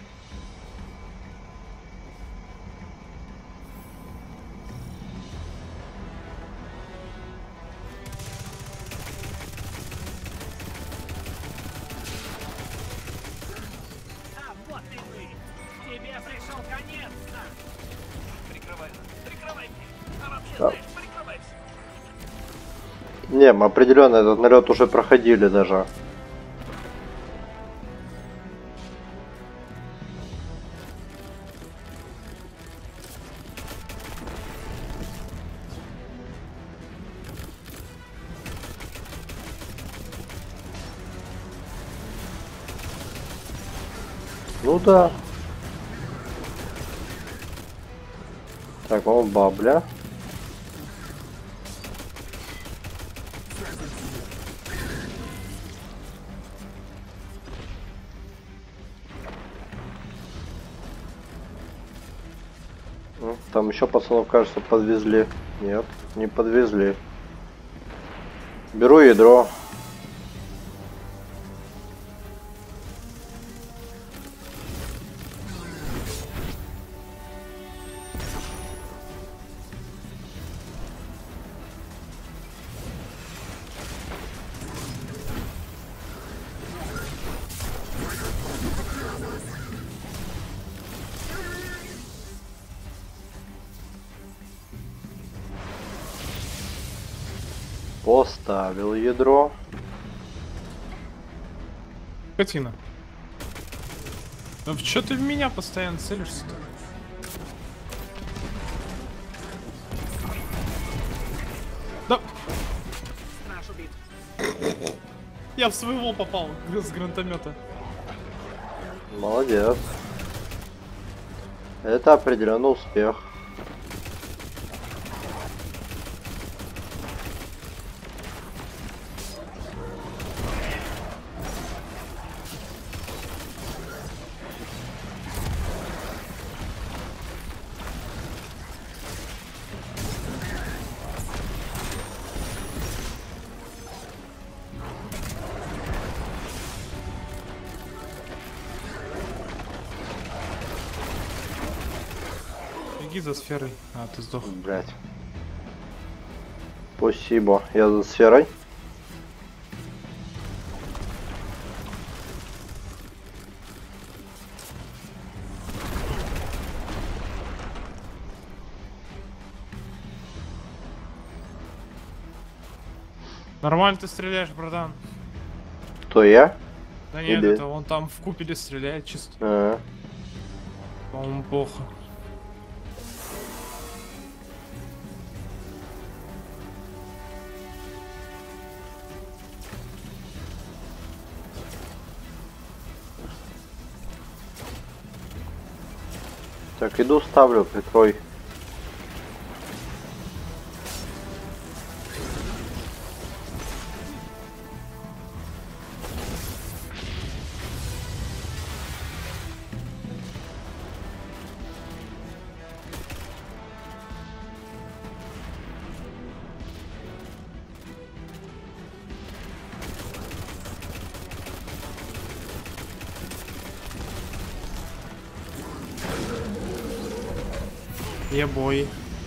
А, вот и вы! Тебе пришел конец, Дан! Прикрывай нас. Прикрывай меня. А вообще, Да. знаешь, прикрывайся. Не, мы определенно этот налет уже проходили даже. Ну да. Так, он бабля. Ну, там еще пацанов, кажется, подвезли. Нет, не подвезли. Беру ядро. Поставил ядро. Скотина. Ну чё ты в меня постоянно целишься-то? Да. Страж убит. Я в своего попал с гранатомета. Молодец. Это определенно успех. Беги за сферой. А, ты сдох. Блять. Спасибо. Я за сферой. Нормально ты стреляешь, братан. Кто я? Да нет, Или... это он там в купеле стреляет чисто. А -а. По-моему, плохо. Так, иду ставлю, прикрой. Я бой.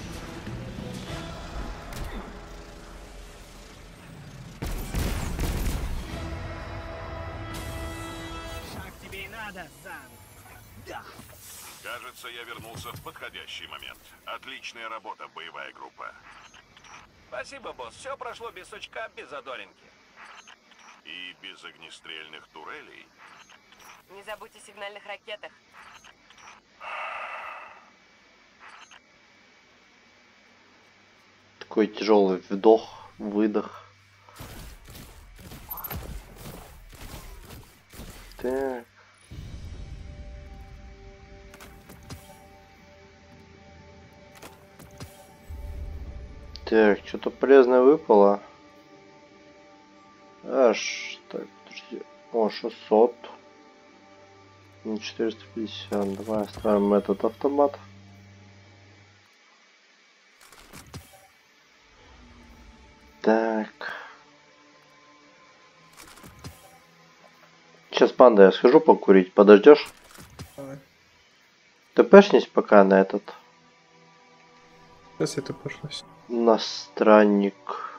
Шаг тебе и надо, Зан. Да. Кажется, я вернулся в подходящий момент. Отличная работа, боевая группа. Спасибо, босс. Все прошло без сучка, без задоринки. И без огнестрельных турелей. Не забудь о сигнальных ракетах. Такой тяжелый вдох, выдох. Так. Так, что-то полезное выпало. Аж, так, подожди. О, шестьсот. четыреста пятьдесят. Давай оставим этот автомат. Так. Сейчас, панда, я схожу покурить. Подождешь? Давай. Ты пешнись пока на этот. Сейчас это пошлось. На странник.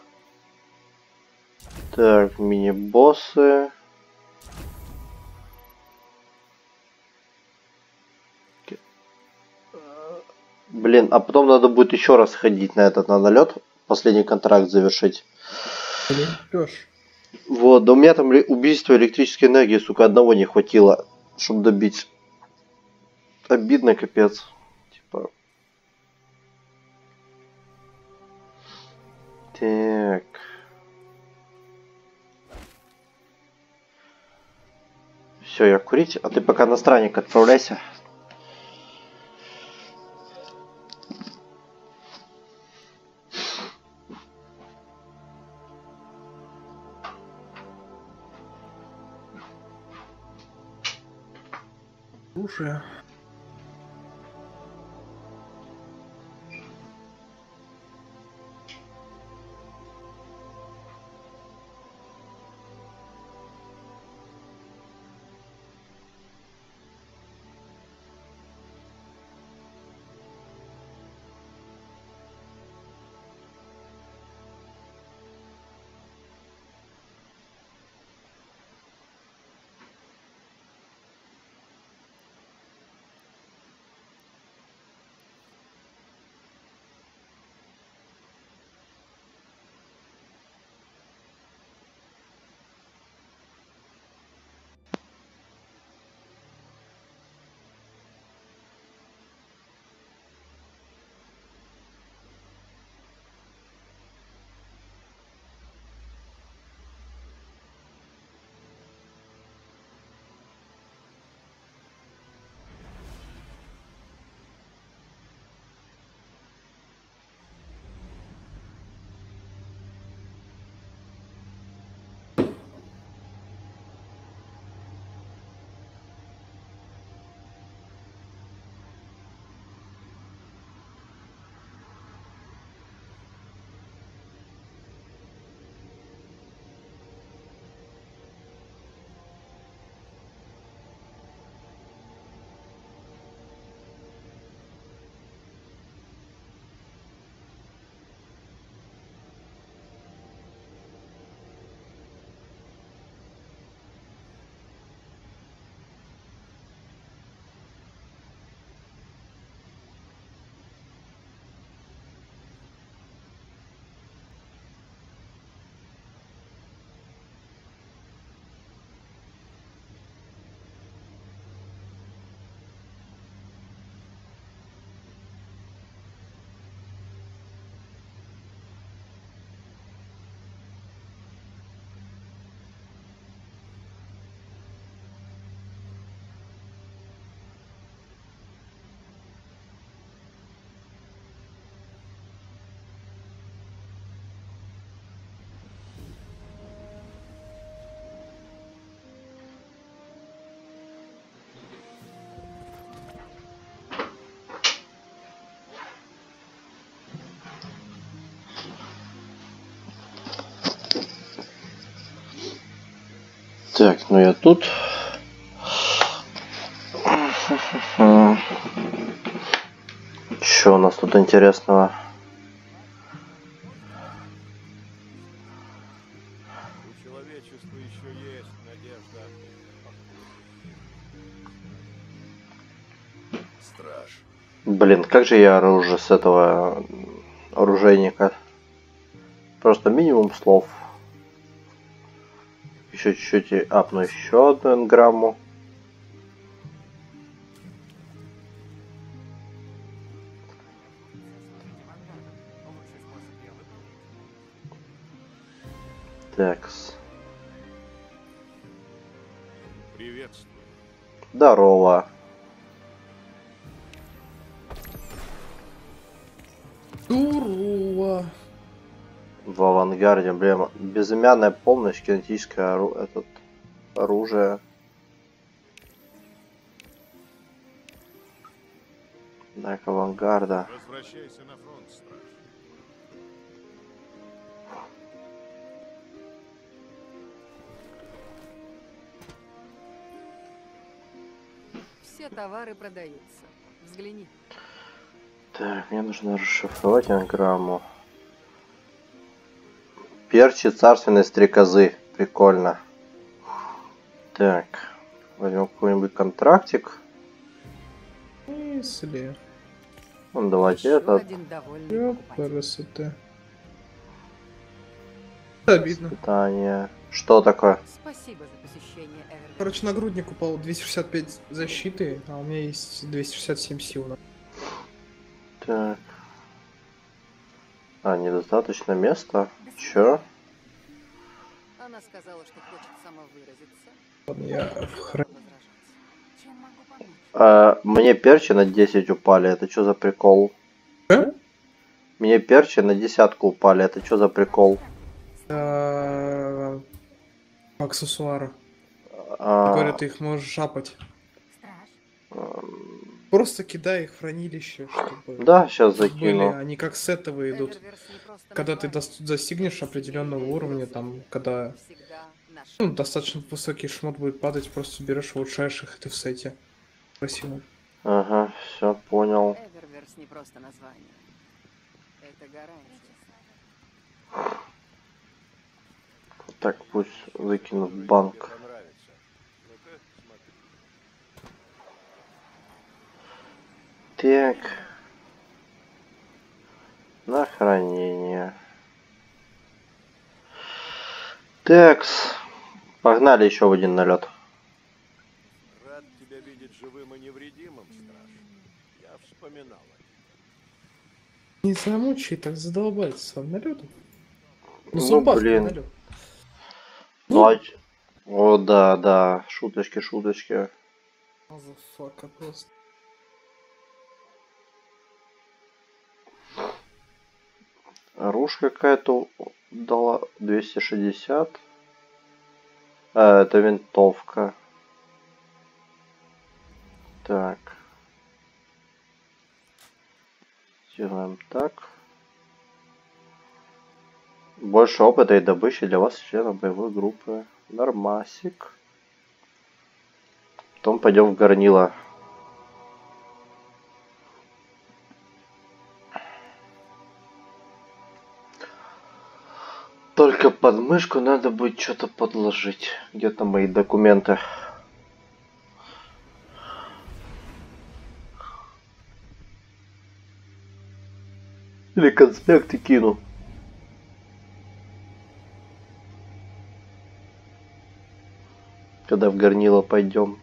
Так, мини-боссы. Блин, а потом надо будет еще раз ходить на этот на налет. Последний контракт завершить. Вот, да у меня там убийство электрической энергии, сука, одного не хватило, чтобы добить. Обидно, капец. Типа. Так. Все, я курить, а ты пока на странник отправляйся. Слушай. Так, ну я тут. Что у нас тут интересного? У человечества еще есть надежда. Страж. Блин, как же я оружие с этого оружейника? Просто минимум слов. Еще чуть-чуть и апну еще одну энграмму. Такс. Приветствую. Здорово. Здорово. В авангарде, блин, безымянная помощь, кинетическое ору... этот оружие. Так, авангарда. Возвращайся на фронт, страж. Все товары продаются. Взгляни. Так, мне нужно расшифровать энграмму. Перчи царственной стрекозы. Прикольно. Так. Возьмем какой-нибудь контрактик. Если. Ну, давайте Еще этот. один довольный Ёп, покупатель. красота. Обидно. Испытание. Что такое? Спасибо за посещение Эверли. Короче, нагрудник упал двести шестьдесят пять защиты, а у меня есть двести шестьдесят семь сил. Так. А, недостаточно места. Чё? Она сказала, что хочет самовыразиться. Ладно, я в храм. Чем могу помочь? А, мне перчи на десять упали. Это что за прикол? Что? Мне перчи на десятку упали. Это что за прикол? А, аксессуары. А, Говорят, ты их можешь шапать. Страж. Просто кидай их в хранилище, чтобы Да, сейчас были. закину. Они как сетовые идут. Эверверс не просто Когда ты название. дос- достигнешь определенного уровня, там, когда Всегда наш. ну, достаточно высокий шмот будет падать, просто берешь, улучшаешь их, и ты в сете. Спасибо. Ага, все понял. Эверверс не просто название. Это гарантия. Так, пусть закинут в банк. Понравится. Ну-ка, смотри. Так. На хранение. Такс. Погнали еще в один налет. Рад тебя видеть живым и невредимым, страж. Я вспоминал. Не замучай, так задолбать с налетом. Ну, Ну, зубастый блин. налет. Ну, а... ч- О, да, да. Шуточки, шуточки. Мазафака просто. Оружие какая-то дала двести шестьдесят. А, это винтовка. Так. Сделаем так. Больше опыта и добычи для вас, членов боевой группы. Нормасик. Потом пойдем в горнило. Только под мышку надо будет что-то подложить. Где-то мои документы. Или конспекты кину. Когда в горнило пойдем.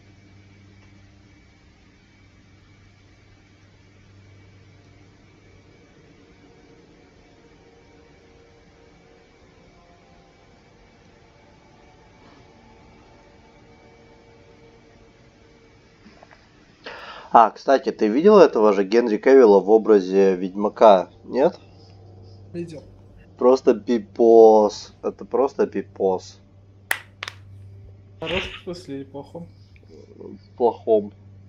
А, кстати, ты видел этого же Генри Кевилла в образе Ведьмака, нет? Видел. Просто пипос. Это просто пипос. В хорошем смысле или плохом? В плохом.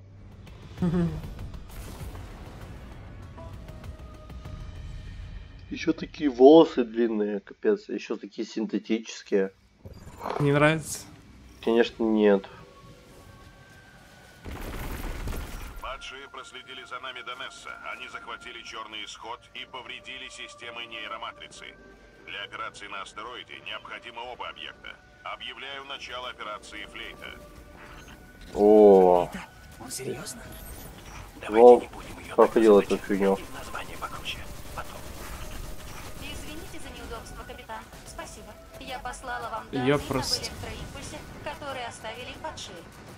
Еще такие волосы длинные, капец. Еще такие синтетические. Не нравится? Конечно, нет. Падшие проследили за нами до Несса. Они захватили черный исход и повредили системы нейроматрицы. Для операции на астероиде необходимы оба объекта. Объявляю начало операции Флейта. О, Он серьезно? Волк проходил эту фигню. Извините за неудобство, капитан. Спасибо. Я послала вам Я данные просто- об электроимпульсе, которые оставили падшие.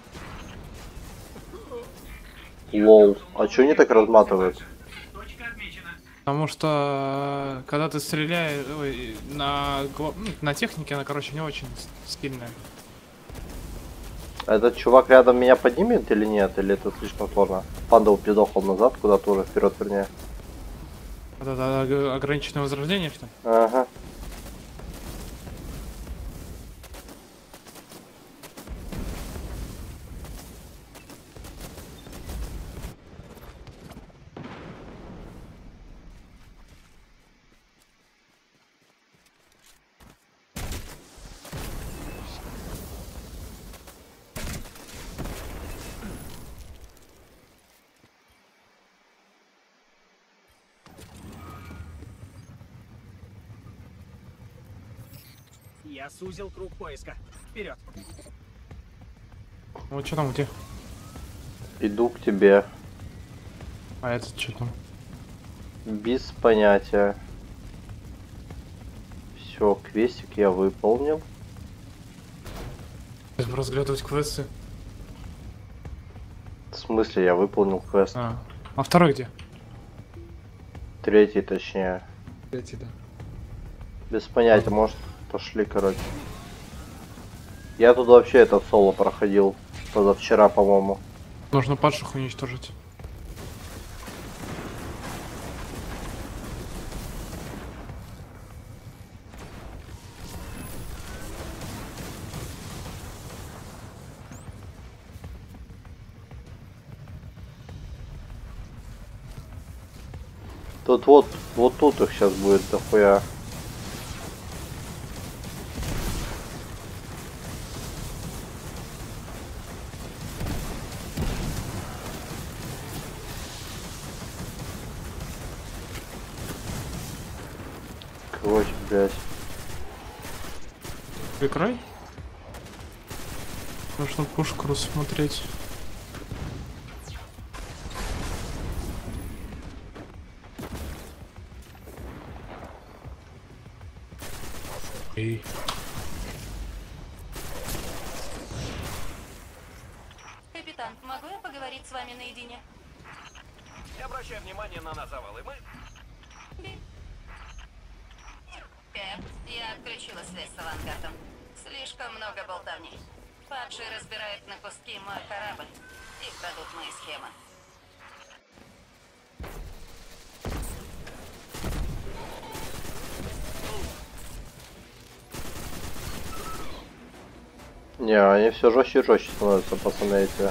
Лол. А чё они так разматывают? Потому что когда ты стреляешь ой, на, гла- ну, на технике, она, короче, не очень скильная. Этот чувак рядом меня поднимет или нет? Или это слишком сложно? Падал, пидохал назад, куда-то уже вперед, вернее. Вот это ог- ограниченное возрождение, что ли? Ага. Я сузил круг поиска. Вперед. Ну что там где? Иду к тебе. А это что там? Без понятия. Все, квестик я выполнил. Разглядывать квесты. В смысле, я выполнил квест? А, а второй где? Третий, точнее. Третий, да. Без понятия, может, пошли, короче. Я тут вообще этот соло проходил позавчера, по-моему. Нужно падших уничтожить. Тут вот, вот тут их сейчас будет дохуя. Короче, блядь. Прикрой. Нужно пушку рассмотреть. Эй. Капитан, могу я поговорить с вами наедине? Не обращай внимания на назавалы. Мы... Кэп, я отключила связь с авангардом. Слишком много болтовни. Падшие разбирают на куски мой корабль и крадут мои схемы. Не, они все жестче и жестче становятся, пацаны, эти.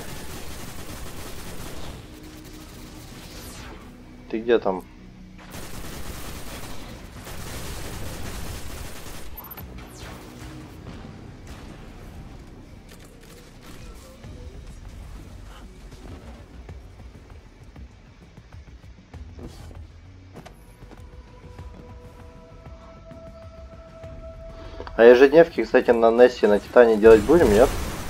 Ты где там? А ежедневки, кстати, на Нессе, на Титане делать будем, нет?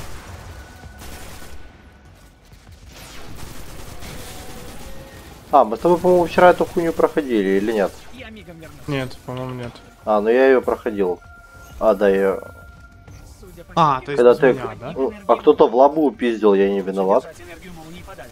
А, мы с тобой, по-моему, вчера эту хуйню проходили, или нет? Я мигом вернусь. Нет, по-моему, нет. А, ну я ее проходил. А, да, я... А, то есть Когда без ты... меня, да? Ну, а кто-то в лабу пиздил, я не виноват. Держать энергию молнии подальше.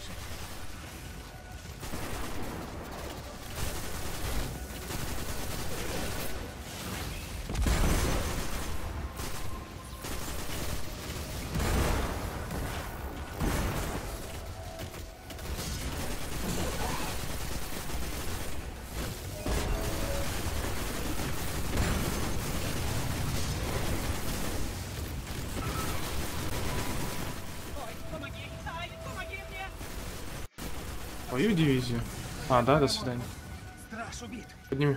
Твою дивизию. А, да, до свидания. Страж убит. Подними.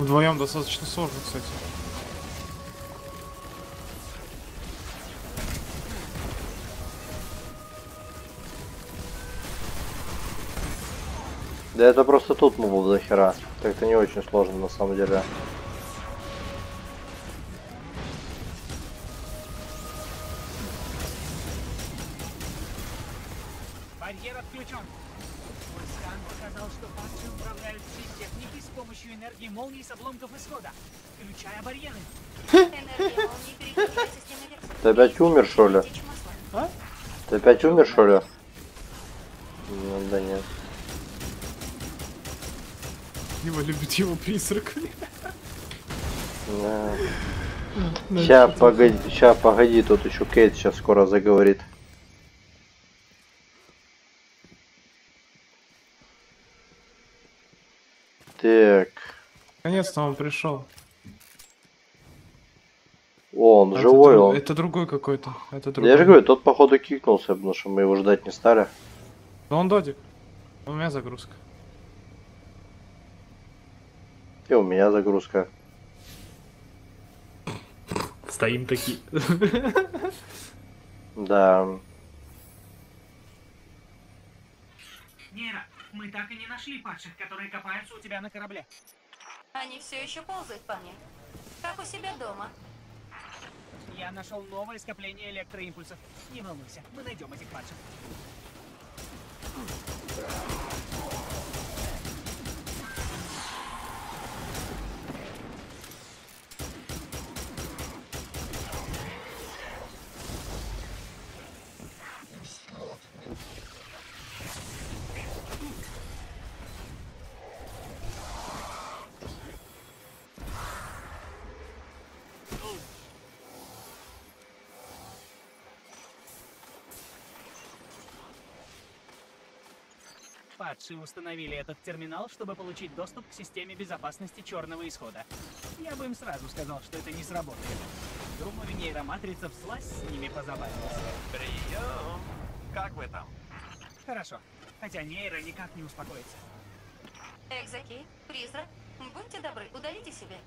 Вдвоем достаточно сложно, кстати. Да это просто тут мобов до хера. Так-то не очень сложно на самом деле. Барьер отключен. Мой скан показал, что патчи управляют всей техникой с помощью энергии молнии с обломков исхода, включая барьеры. Ты опять умер, что ли? А? Ты опять умер, что ли? Ну, да нет. Его любит его призрак. Да. Ща, погоди, ща, погоди, тут еще Кейт сейчас скоро заговорит. Так. Наконец-то он пришел. О, он А живой, это, он. Это другой какой-то. Это Я другой. же говорю, тот походу кикнулся, потому что мы его ждать не стали. Но он додик. У меня загрузка. И у меня загрузка. Стоим такие. Да. Нейра, мы так и не нашли падших, которые копаются у тебя на корабле. Они все еще ползают по мне. Как у себя дома. Я нашел новое скопление электроимпульсов. Не волнуйся, мы найдем этих падших. Падшие установили этот терминал, чтобы получить доступ к системе безопасности черного исхода. Я бы им сразу сказал, что это не сработает. Думаю, нейроматрица вслась с ними позабавилась. Прием! Как вы там? Хорошо, хотя нейро никак не успокоится. Экзаки, призрак, будьте добры, удалите себе.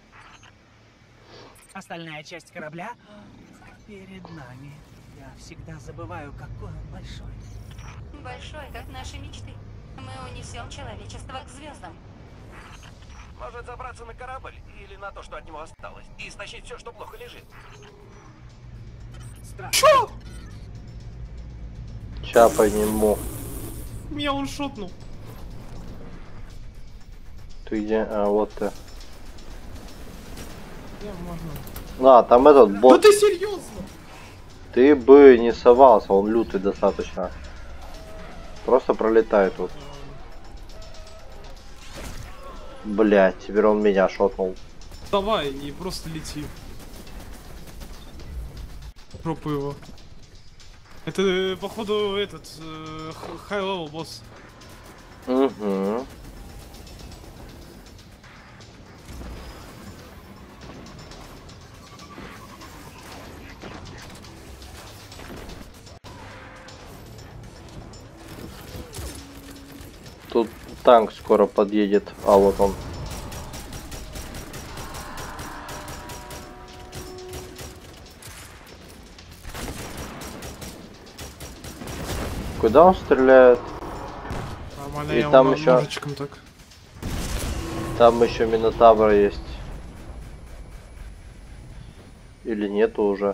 Остальная часть корабля перед нами. Я всегда забываю, какой он большой. Большой, как наши мечты. Мы унесем человечество к звездам. Может забраться на корабль или на то, что от него осталось, и стащить все, что плохо лежит. Чё? Ща подниму. Меня он шотнул. Ты где? А, вот ты. Я можно. А, там этот бот. Да ты серьезно? Ты бы не совался, он лютый достаточно. Просто пролетает тут. Блять, теперь он меня шотнул. Давай и просто лети. Пропу его. Это, походу, этот хай-левел босс. Угу. Тут танк скоро подъедет, а вот он. Куда он стреляет? Нормально, И я там его еще, ножичком так. там еще Минотавра есть. Или нету уже?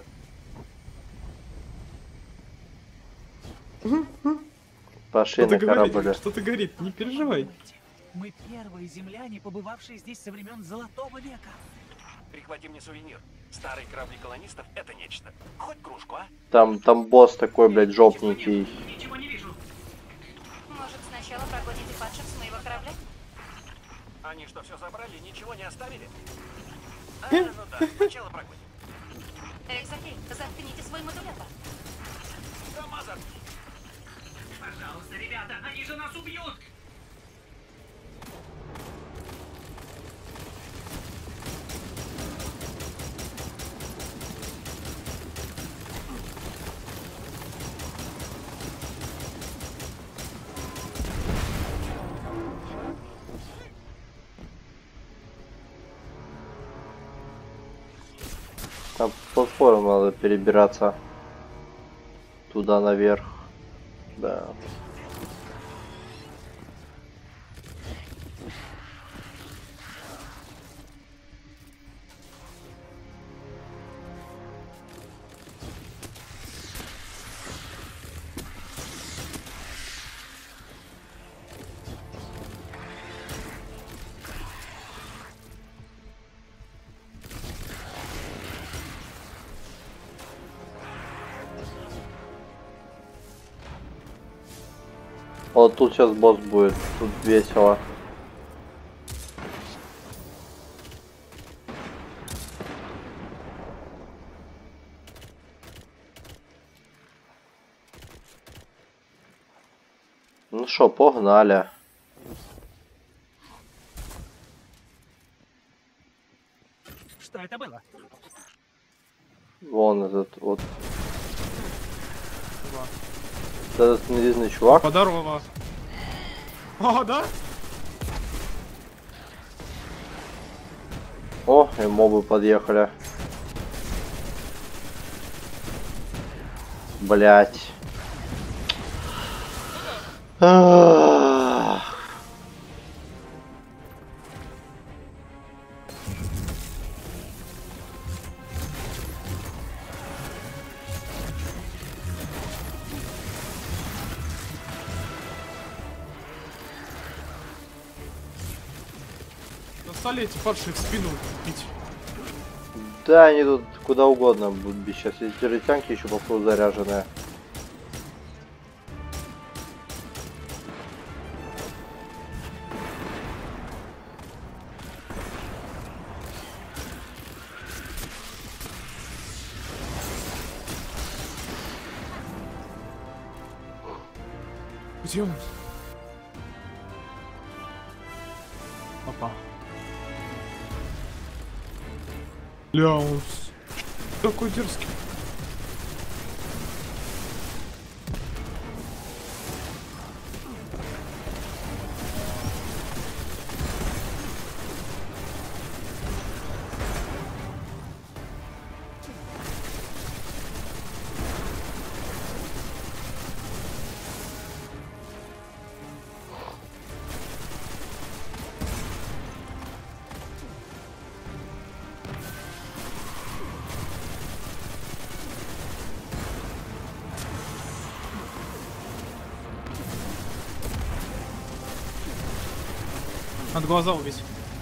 Пошли на корабль. Что-то горит, не переживай. Мы первые земляне, побывавшие здесь со времен Золотого века. Прихвати мне сувенир. Старые корабли колонистов — это нечто. Хоть кружку, а? Там, там босс такой, блядь, жопненький. Ничего не вижу. Может, сначала прогоните падших с моего корабля? Они что, все забрали, ничего не оставили? А, ну да, сначала прогоним. Экзаки, заткните свой модулятор. Сама заткни. Пожалуйста, ребята, они же нас убьют! На платформу надо перебираться туда наверх. Да. Вот тут сейчас босс будет, тут весело. Ну шо, погнали. Что это было? Вон этот вот. Этот невидный чувак. Здорово. О, да? О, и мобы подъехали. Блять. Достали эти фарши в спину бить. Да, они тут куда угодно будут бить. Сейчас эти ретянки еще походу заряженные. Где он? Опа. Ля, он такой дерзкий. Надо глаза убить.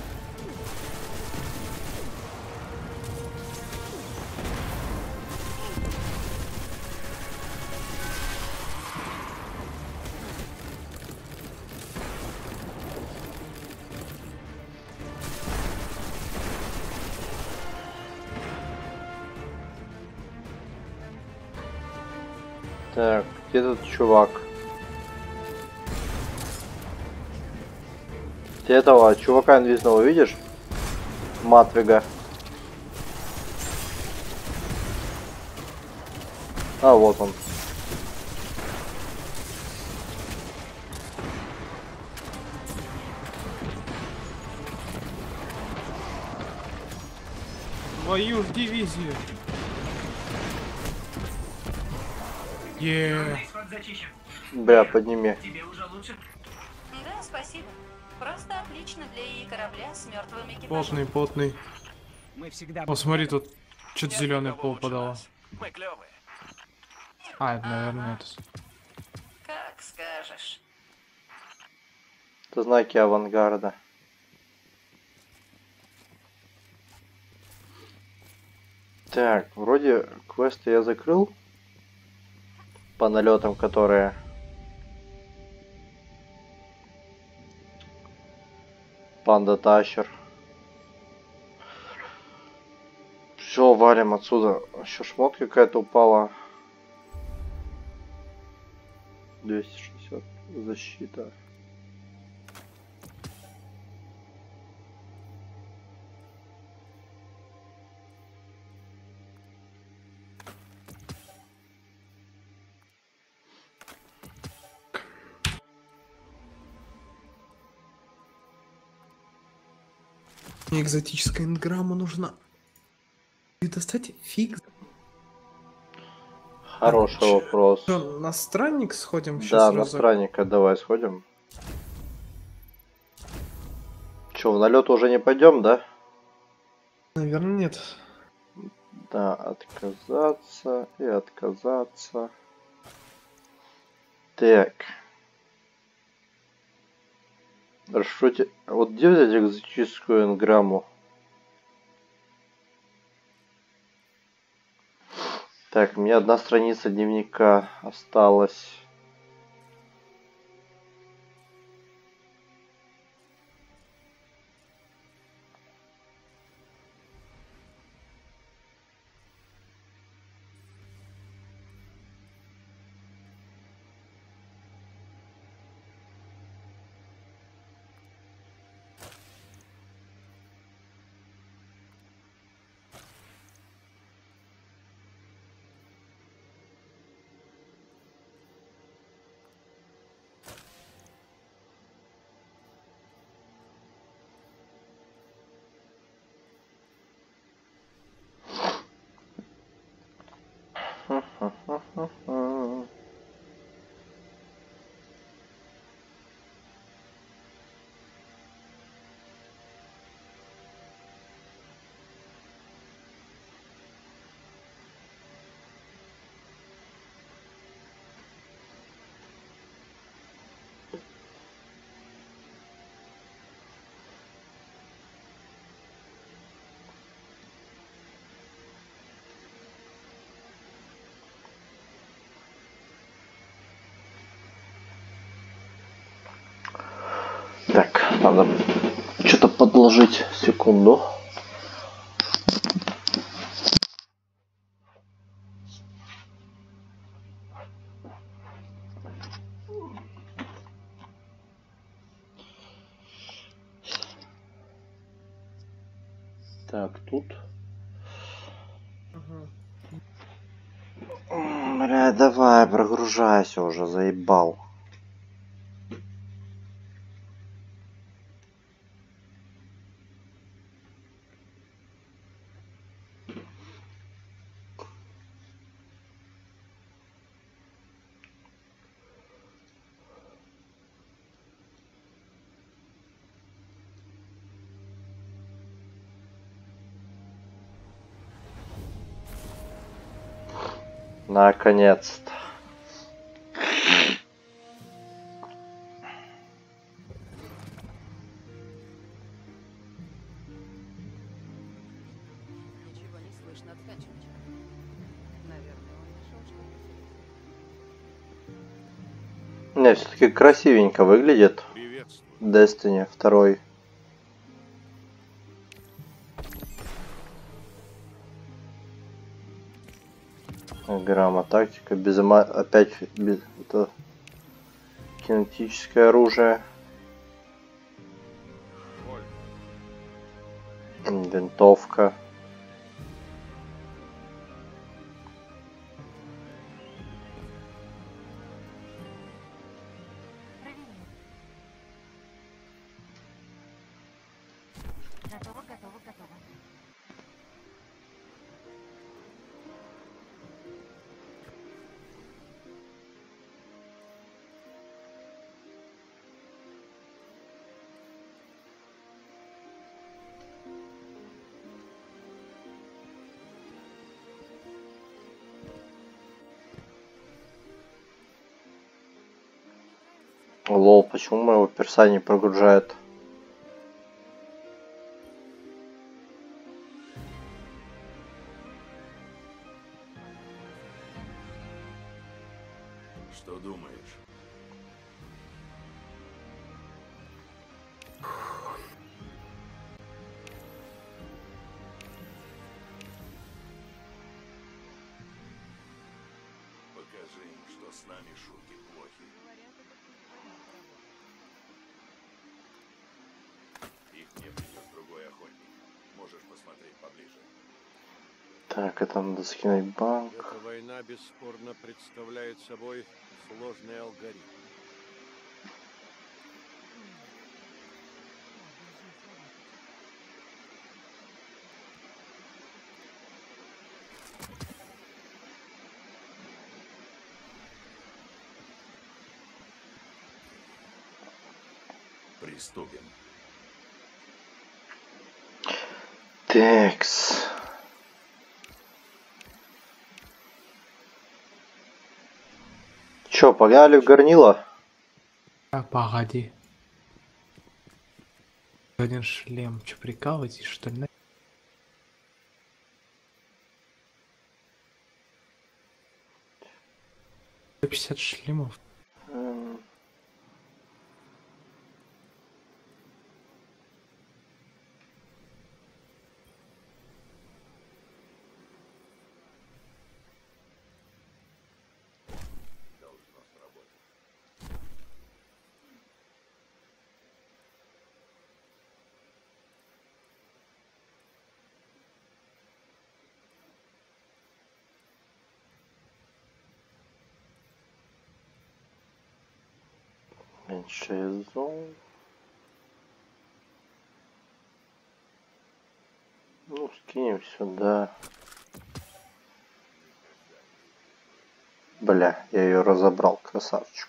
Так, где этот чувак? Ты этого чувака инвизного видишь? Матвига. А, вот он. Твою ж дивизию. Еее. Бля, подними. Тебе уже лучше? Да, спасибо. Просто отлично для и корабля с мертвым экипажем. Потный, потный. Мы всегда... О, смотри, тут что-то зеленое пол подало. Мы клевые. А, это, наверное, это. Как скажешь. Это знаки авангарда. Так, вроде квесты я закрыл. По налетам, которые... Панда Тащер. Все, валим отсюда. Еще шмот какая-то упала. двести шестьдесят. Защита. Мне экзотическая инграмма нужна. Это, кстати, фиг. Хороший Чё, вопрос. чё, на странник сходим Да, сейчас на разок? странника давай сходим. Че, в налет уже не пойдем, да? Наверное, нет. Да, отказаться и отказаться. Так. Расшите. Вот где взять экзотическую энграмму? Так, мне одна страница дневника осталась. Так, надо что-то подложить. Секунду. Так, тут. Бля, давай, прогружайся уже, заебал. Наконец-то. Ничего не слышно от Хэнчмича. Наверное, он нашел что-то. Не, все-таки красивенько выглядит. Destiny второй. Грамма тактика, без опять без, это кинетическое оружие. Винтовка. Готово, готово, готово. Лол, почему моего перса не прогружает? Что думаешь? Покажи им, что с нами шутки плохи. Их мне принес другой охотник. Можешь посмотреть поближе. Так, это надо скинуть банк. Эта война бесспорно представляет собой сложный алгоритм. приступим. Текс. Чё, погнали в горнило? А, погоди. Один шлем. Че, прикалываетесь, что ли? сто пятьдесят шлемов. Эм. Меньше зон. Ну, скинем сюда. Бля, я ее разобрал, красавчик.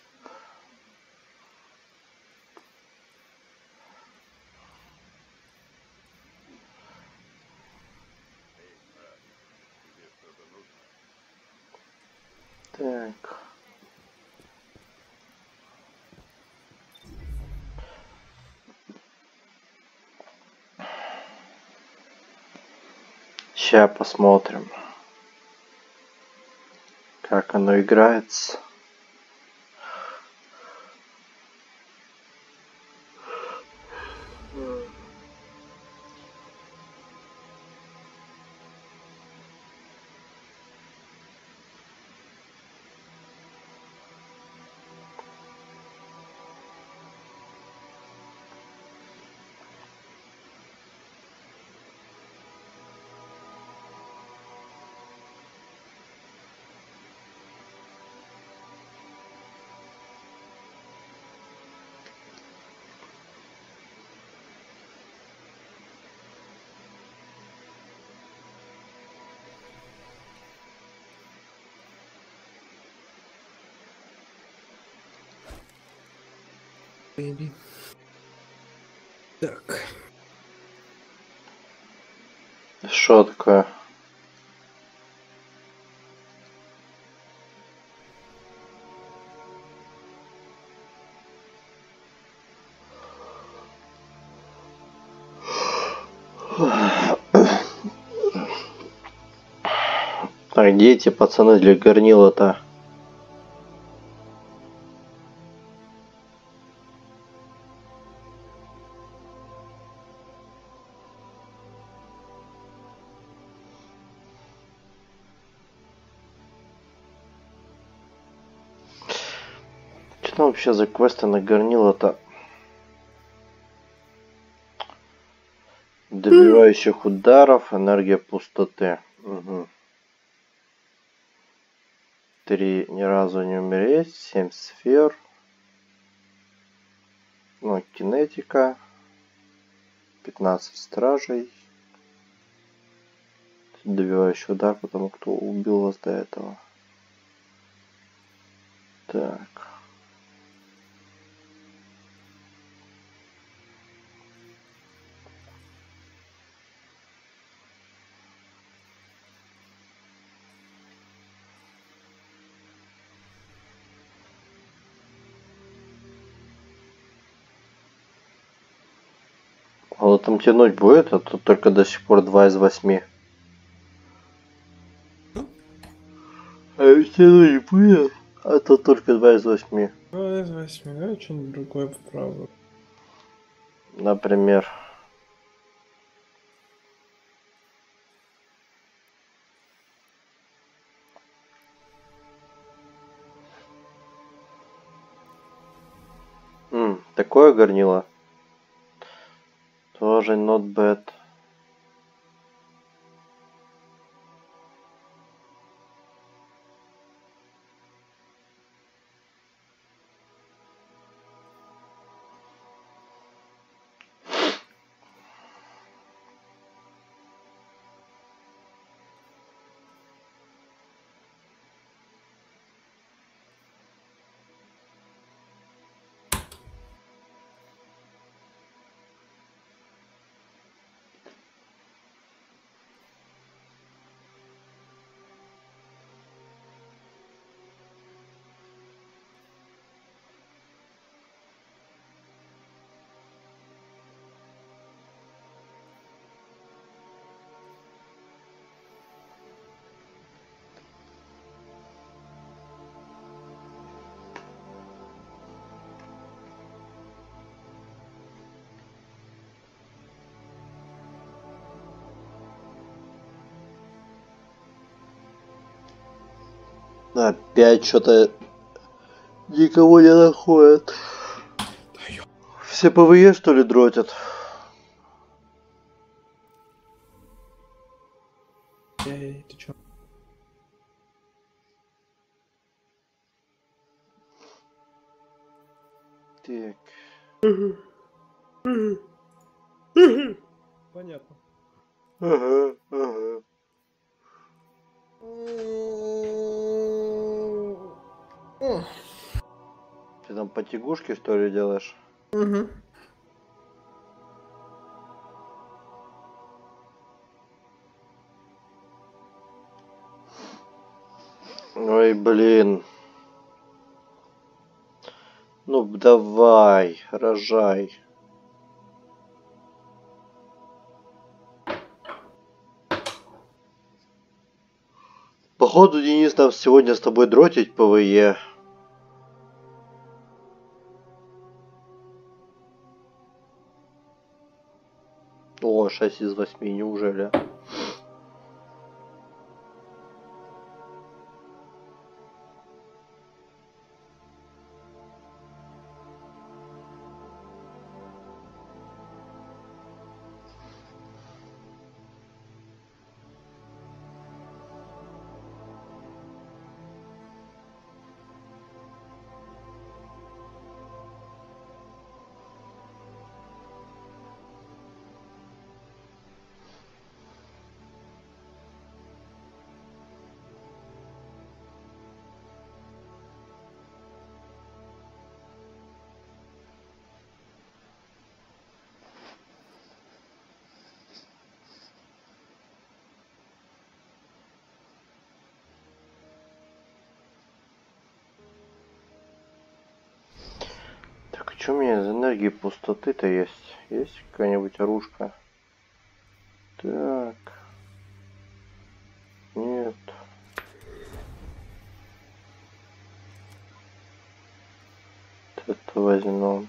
Так. Сейчас посмотрим, как оно играется. Baby. Так. Что такое? А где эти пацаны для горнила-то? Что там вообще за квесты на горнило-то? Добивающих ударов, энергия пустоты. Угу. Три ни разу не умереть, семь сфер. Ну, кинетика. пятнадцать стражей. Добивающий удар, потому кто убил вас до этого. Так. Он там тянуть будет, а тут только до сих пор два из восьми. А тянуть будет, а тут только два из восьми. два из восьми, давай что-нибудь другое попробуем. Например. М, такое горнило. Тоже not bad. Опять что-то никого не находят. Все ПВЕ что ли дротят? Эй, ты чё? Так. Понятно. Ага, ага. Ты там потягушки что ли делаешь? Угу. Ой, блин. Ну давай, рожай. Походу, Денис, нам сегодня с тобой дротить ПВЕ. О, шесть из восьми, неужели? Так, что у меня из энергии пустоты-то есть? Есть какая-нибудь оружка? Так. Нет. Это возьмем.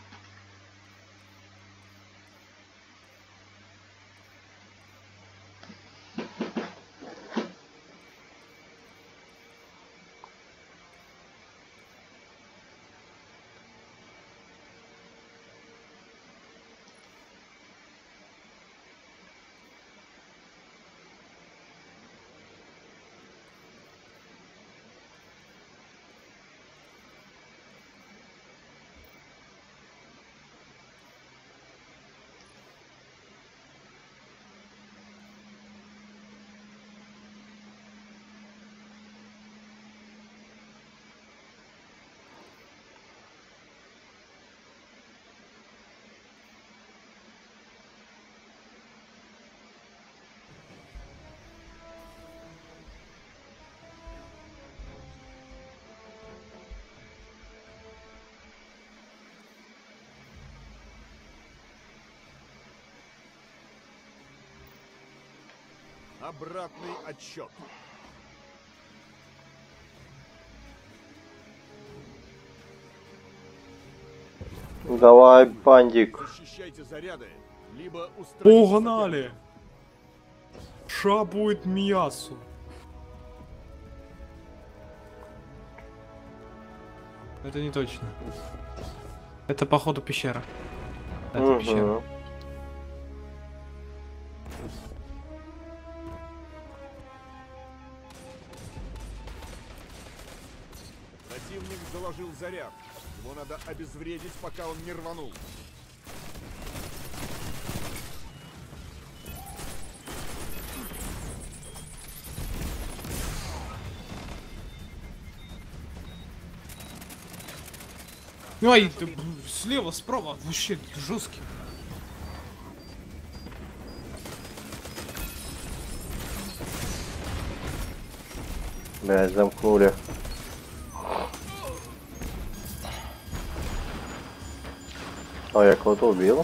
Обратный отсчет. Давай, пандик. Защищайте заряды, либо Погнали! Ша будет мясо. Это не точно. Это походу пещера. Это Угу. пещера. Противник заложил заряд. Его надо обезвредить, пока он не рванул. Ой, ты слева, справа, вообще жесткий. Блядь, замкнули. О, я кого-то убил.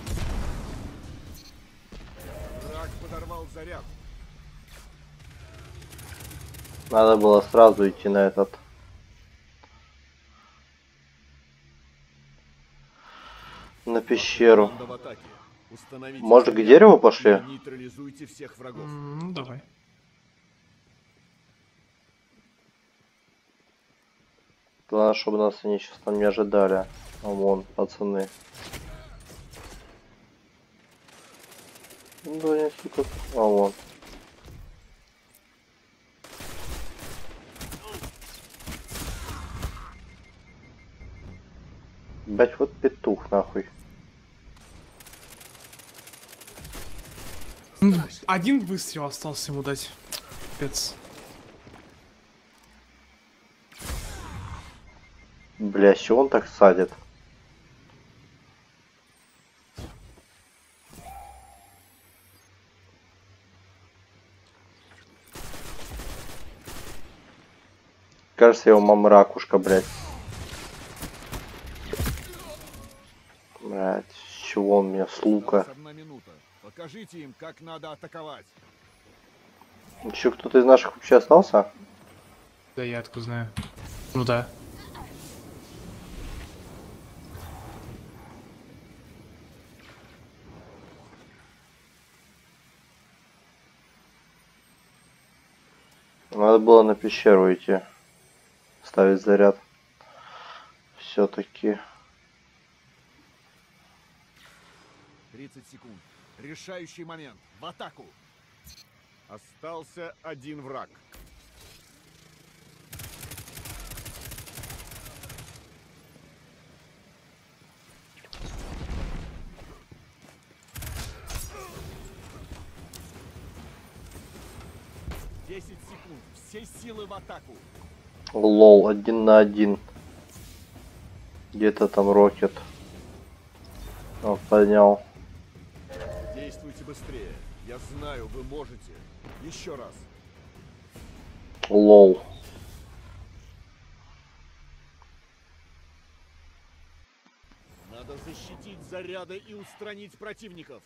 Враг подорвал заряд. Надо было сразу идти на этот. На пещеру. Команда в атаке. Установите Может, к заряд дереву и пошли? нейтрализуйте всех врагов. Ну давай. Главное, чтобы нас они сейчас там не ожидали. А вон, пацаны. Ну, не сука. А вон. Блять, вот петух нахуй. Один выстрел остался ему дать. Капец. Бля, с чего он так садит? Кажется, его мама ракушка, блядь. Блядь, с чего он меня с лука? Одна минута. Покажите им, как надо атаковать. Еще кто-то из наших вообще остался? Да я откуда знаю. Ну да. Надо было на пещеру идти. Ставить заряд. Все-таки. тридцать секунд. Решающий момент. В атаку. Остался один враг. десять секунд. Все силы в атаку. Лол, один на один. Где-то там Рокет. Он поднял. Действуйте быстрее. Я знаю, вы можете. Еще раз. Лол. Надо защитить заряды и устранить противников.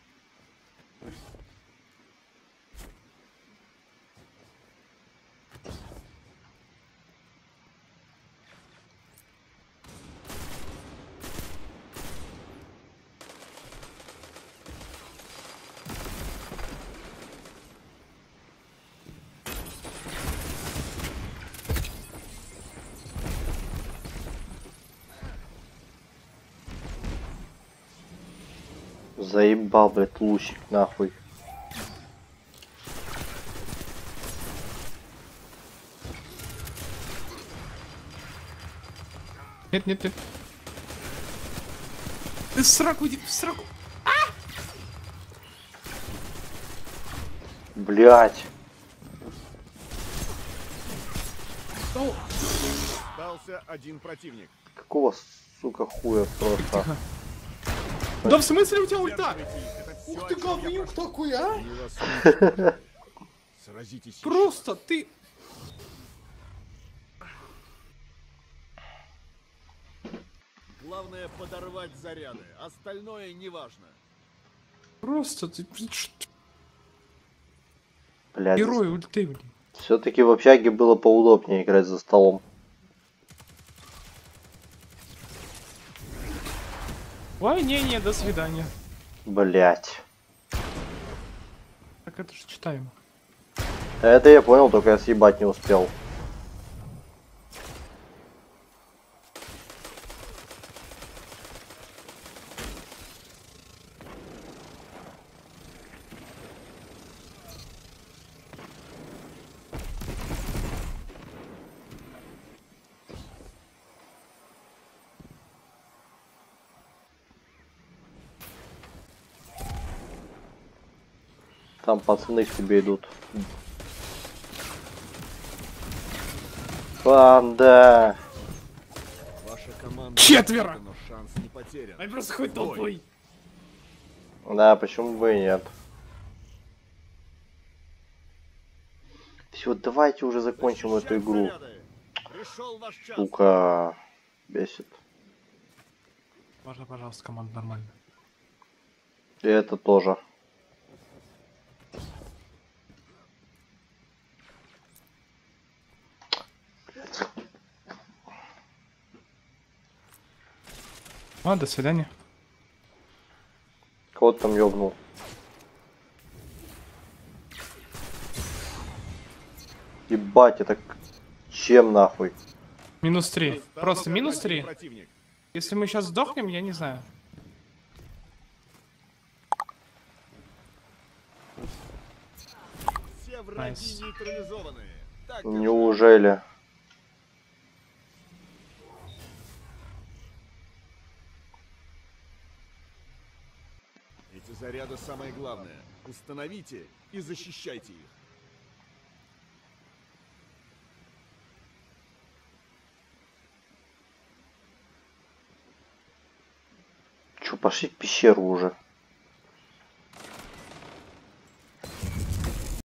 Заебал, блядь, лучик, нахуй. Нет, нет, нет. Ты в сраку, иди, в сраку. А! Блядь. Что? Остался один противник. Какого, сука, хуя просто? Да в смысле у тебя ульта? Ух ты, говнюк такой, а? Сразитесь. Просто ты... Главное подорвать заряды, остальное неважно. Просто ты... Блядь. Герой ульты, блин. Все-таки в общаге было поудобнее играть за столом. Ой, не-не, до свидания. Блять. Так это же читаемо. Это я понял, только я съебать не успел. Там пацаны к тебе идут. Банда. Ваша команда Четверо! но шанс не потерян. Ай, просто хоть толпой. Да, почему бы и нет. Все, давайте уже закончим эту игру. Сука, бесит. Можно, пожалуйста, команда нормально. И это тоже. А, до свидания. Кого там ёбнул? Ебать, это чем нахуй? Минус три. Просто минус три? Противник. Если мы сейчас сдохнем, я не знаю. Все враги Найс. нейтрализованы. Так Неужели? эти заряды самое главное. Установите и защищайте их. Чё, пошли в пещеру уже.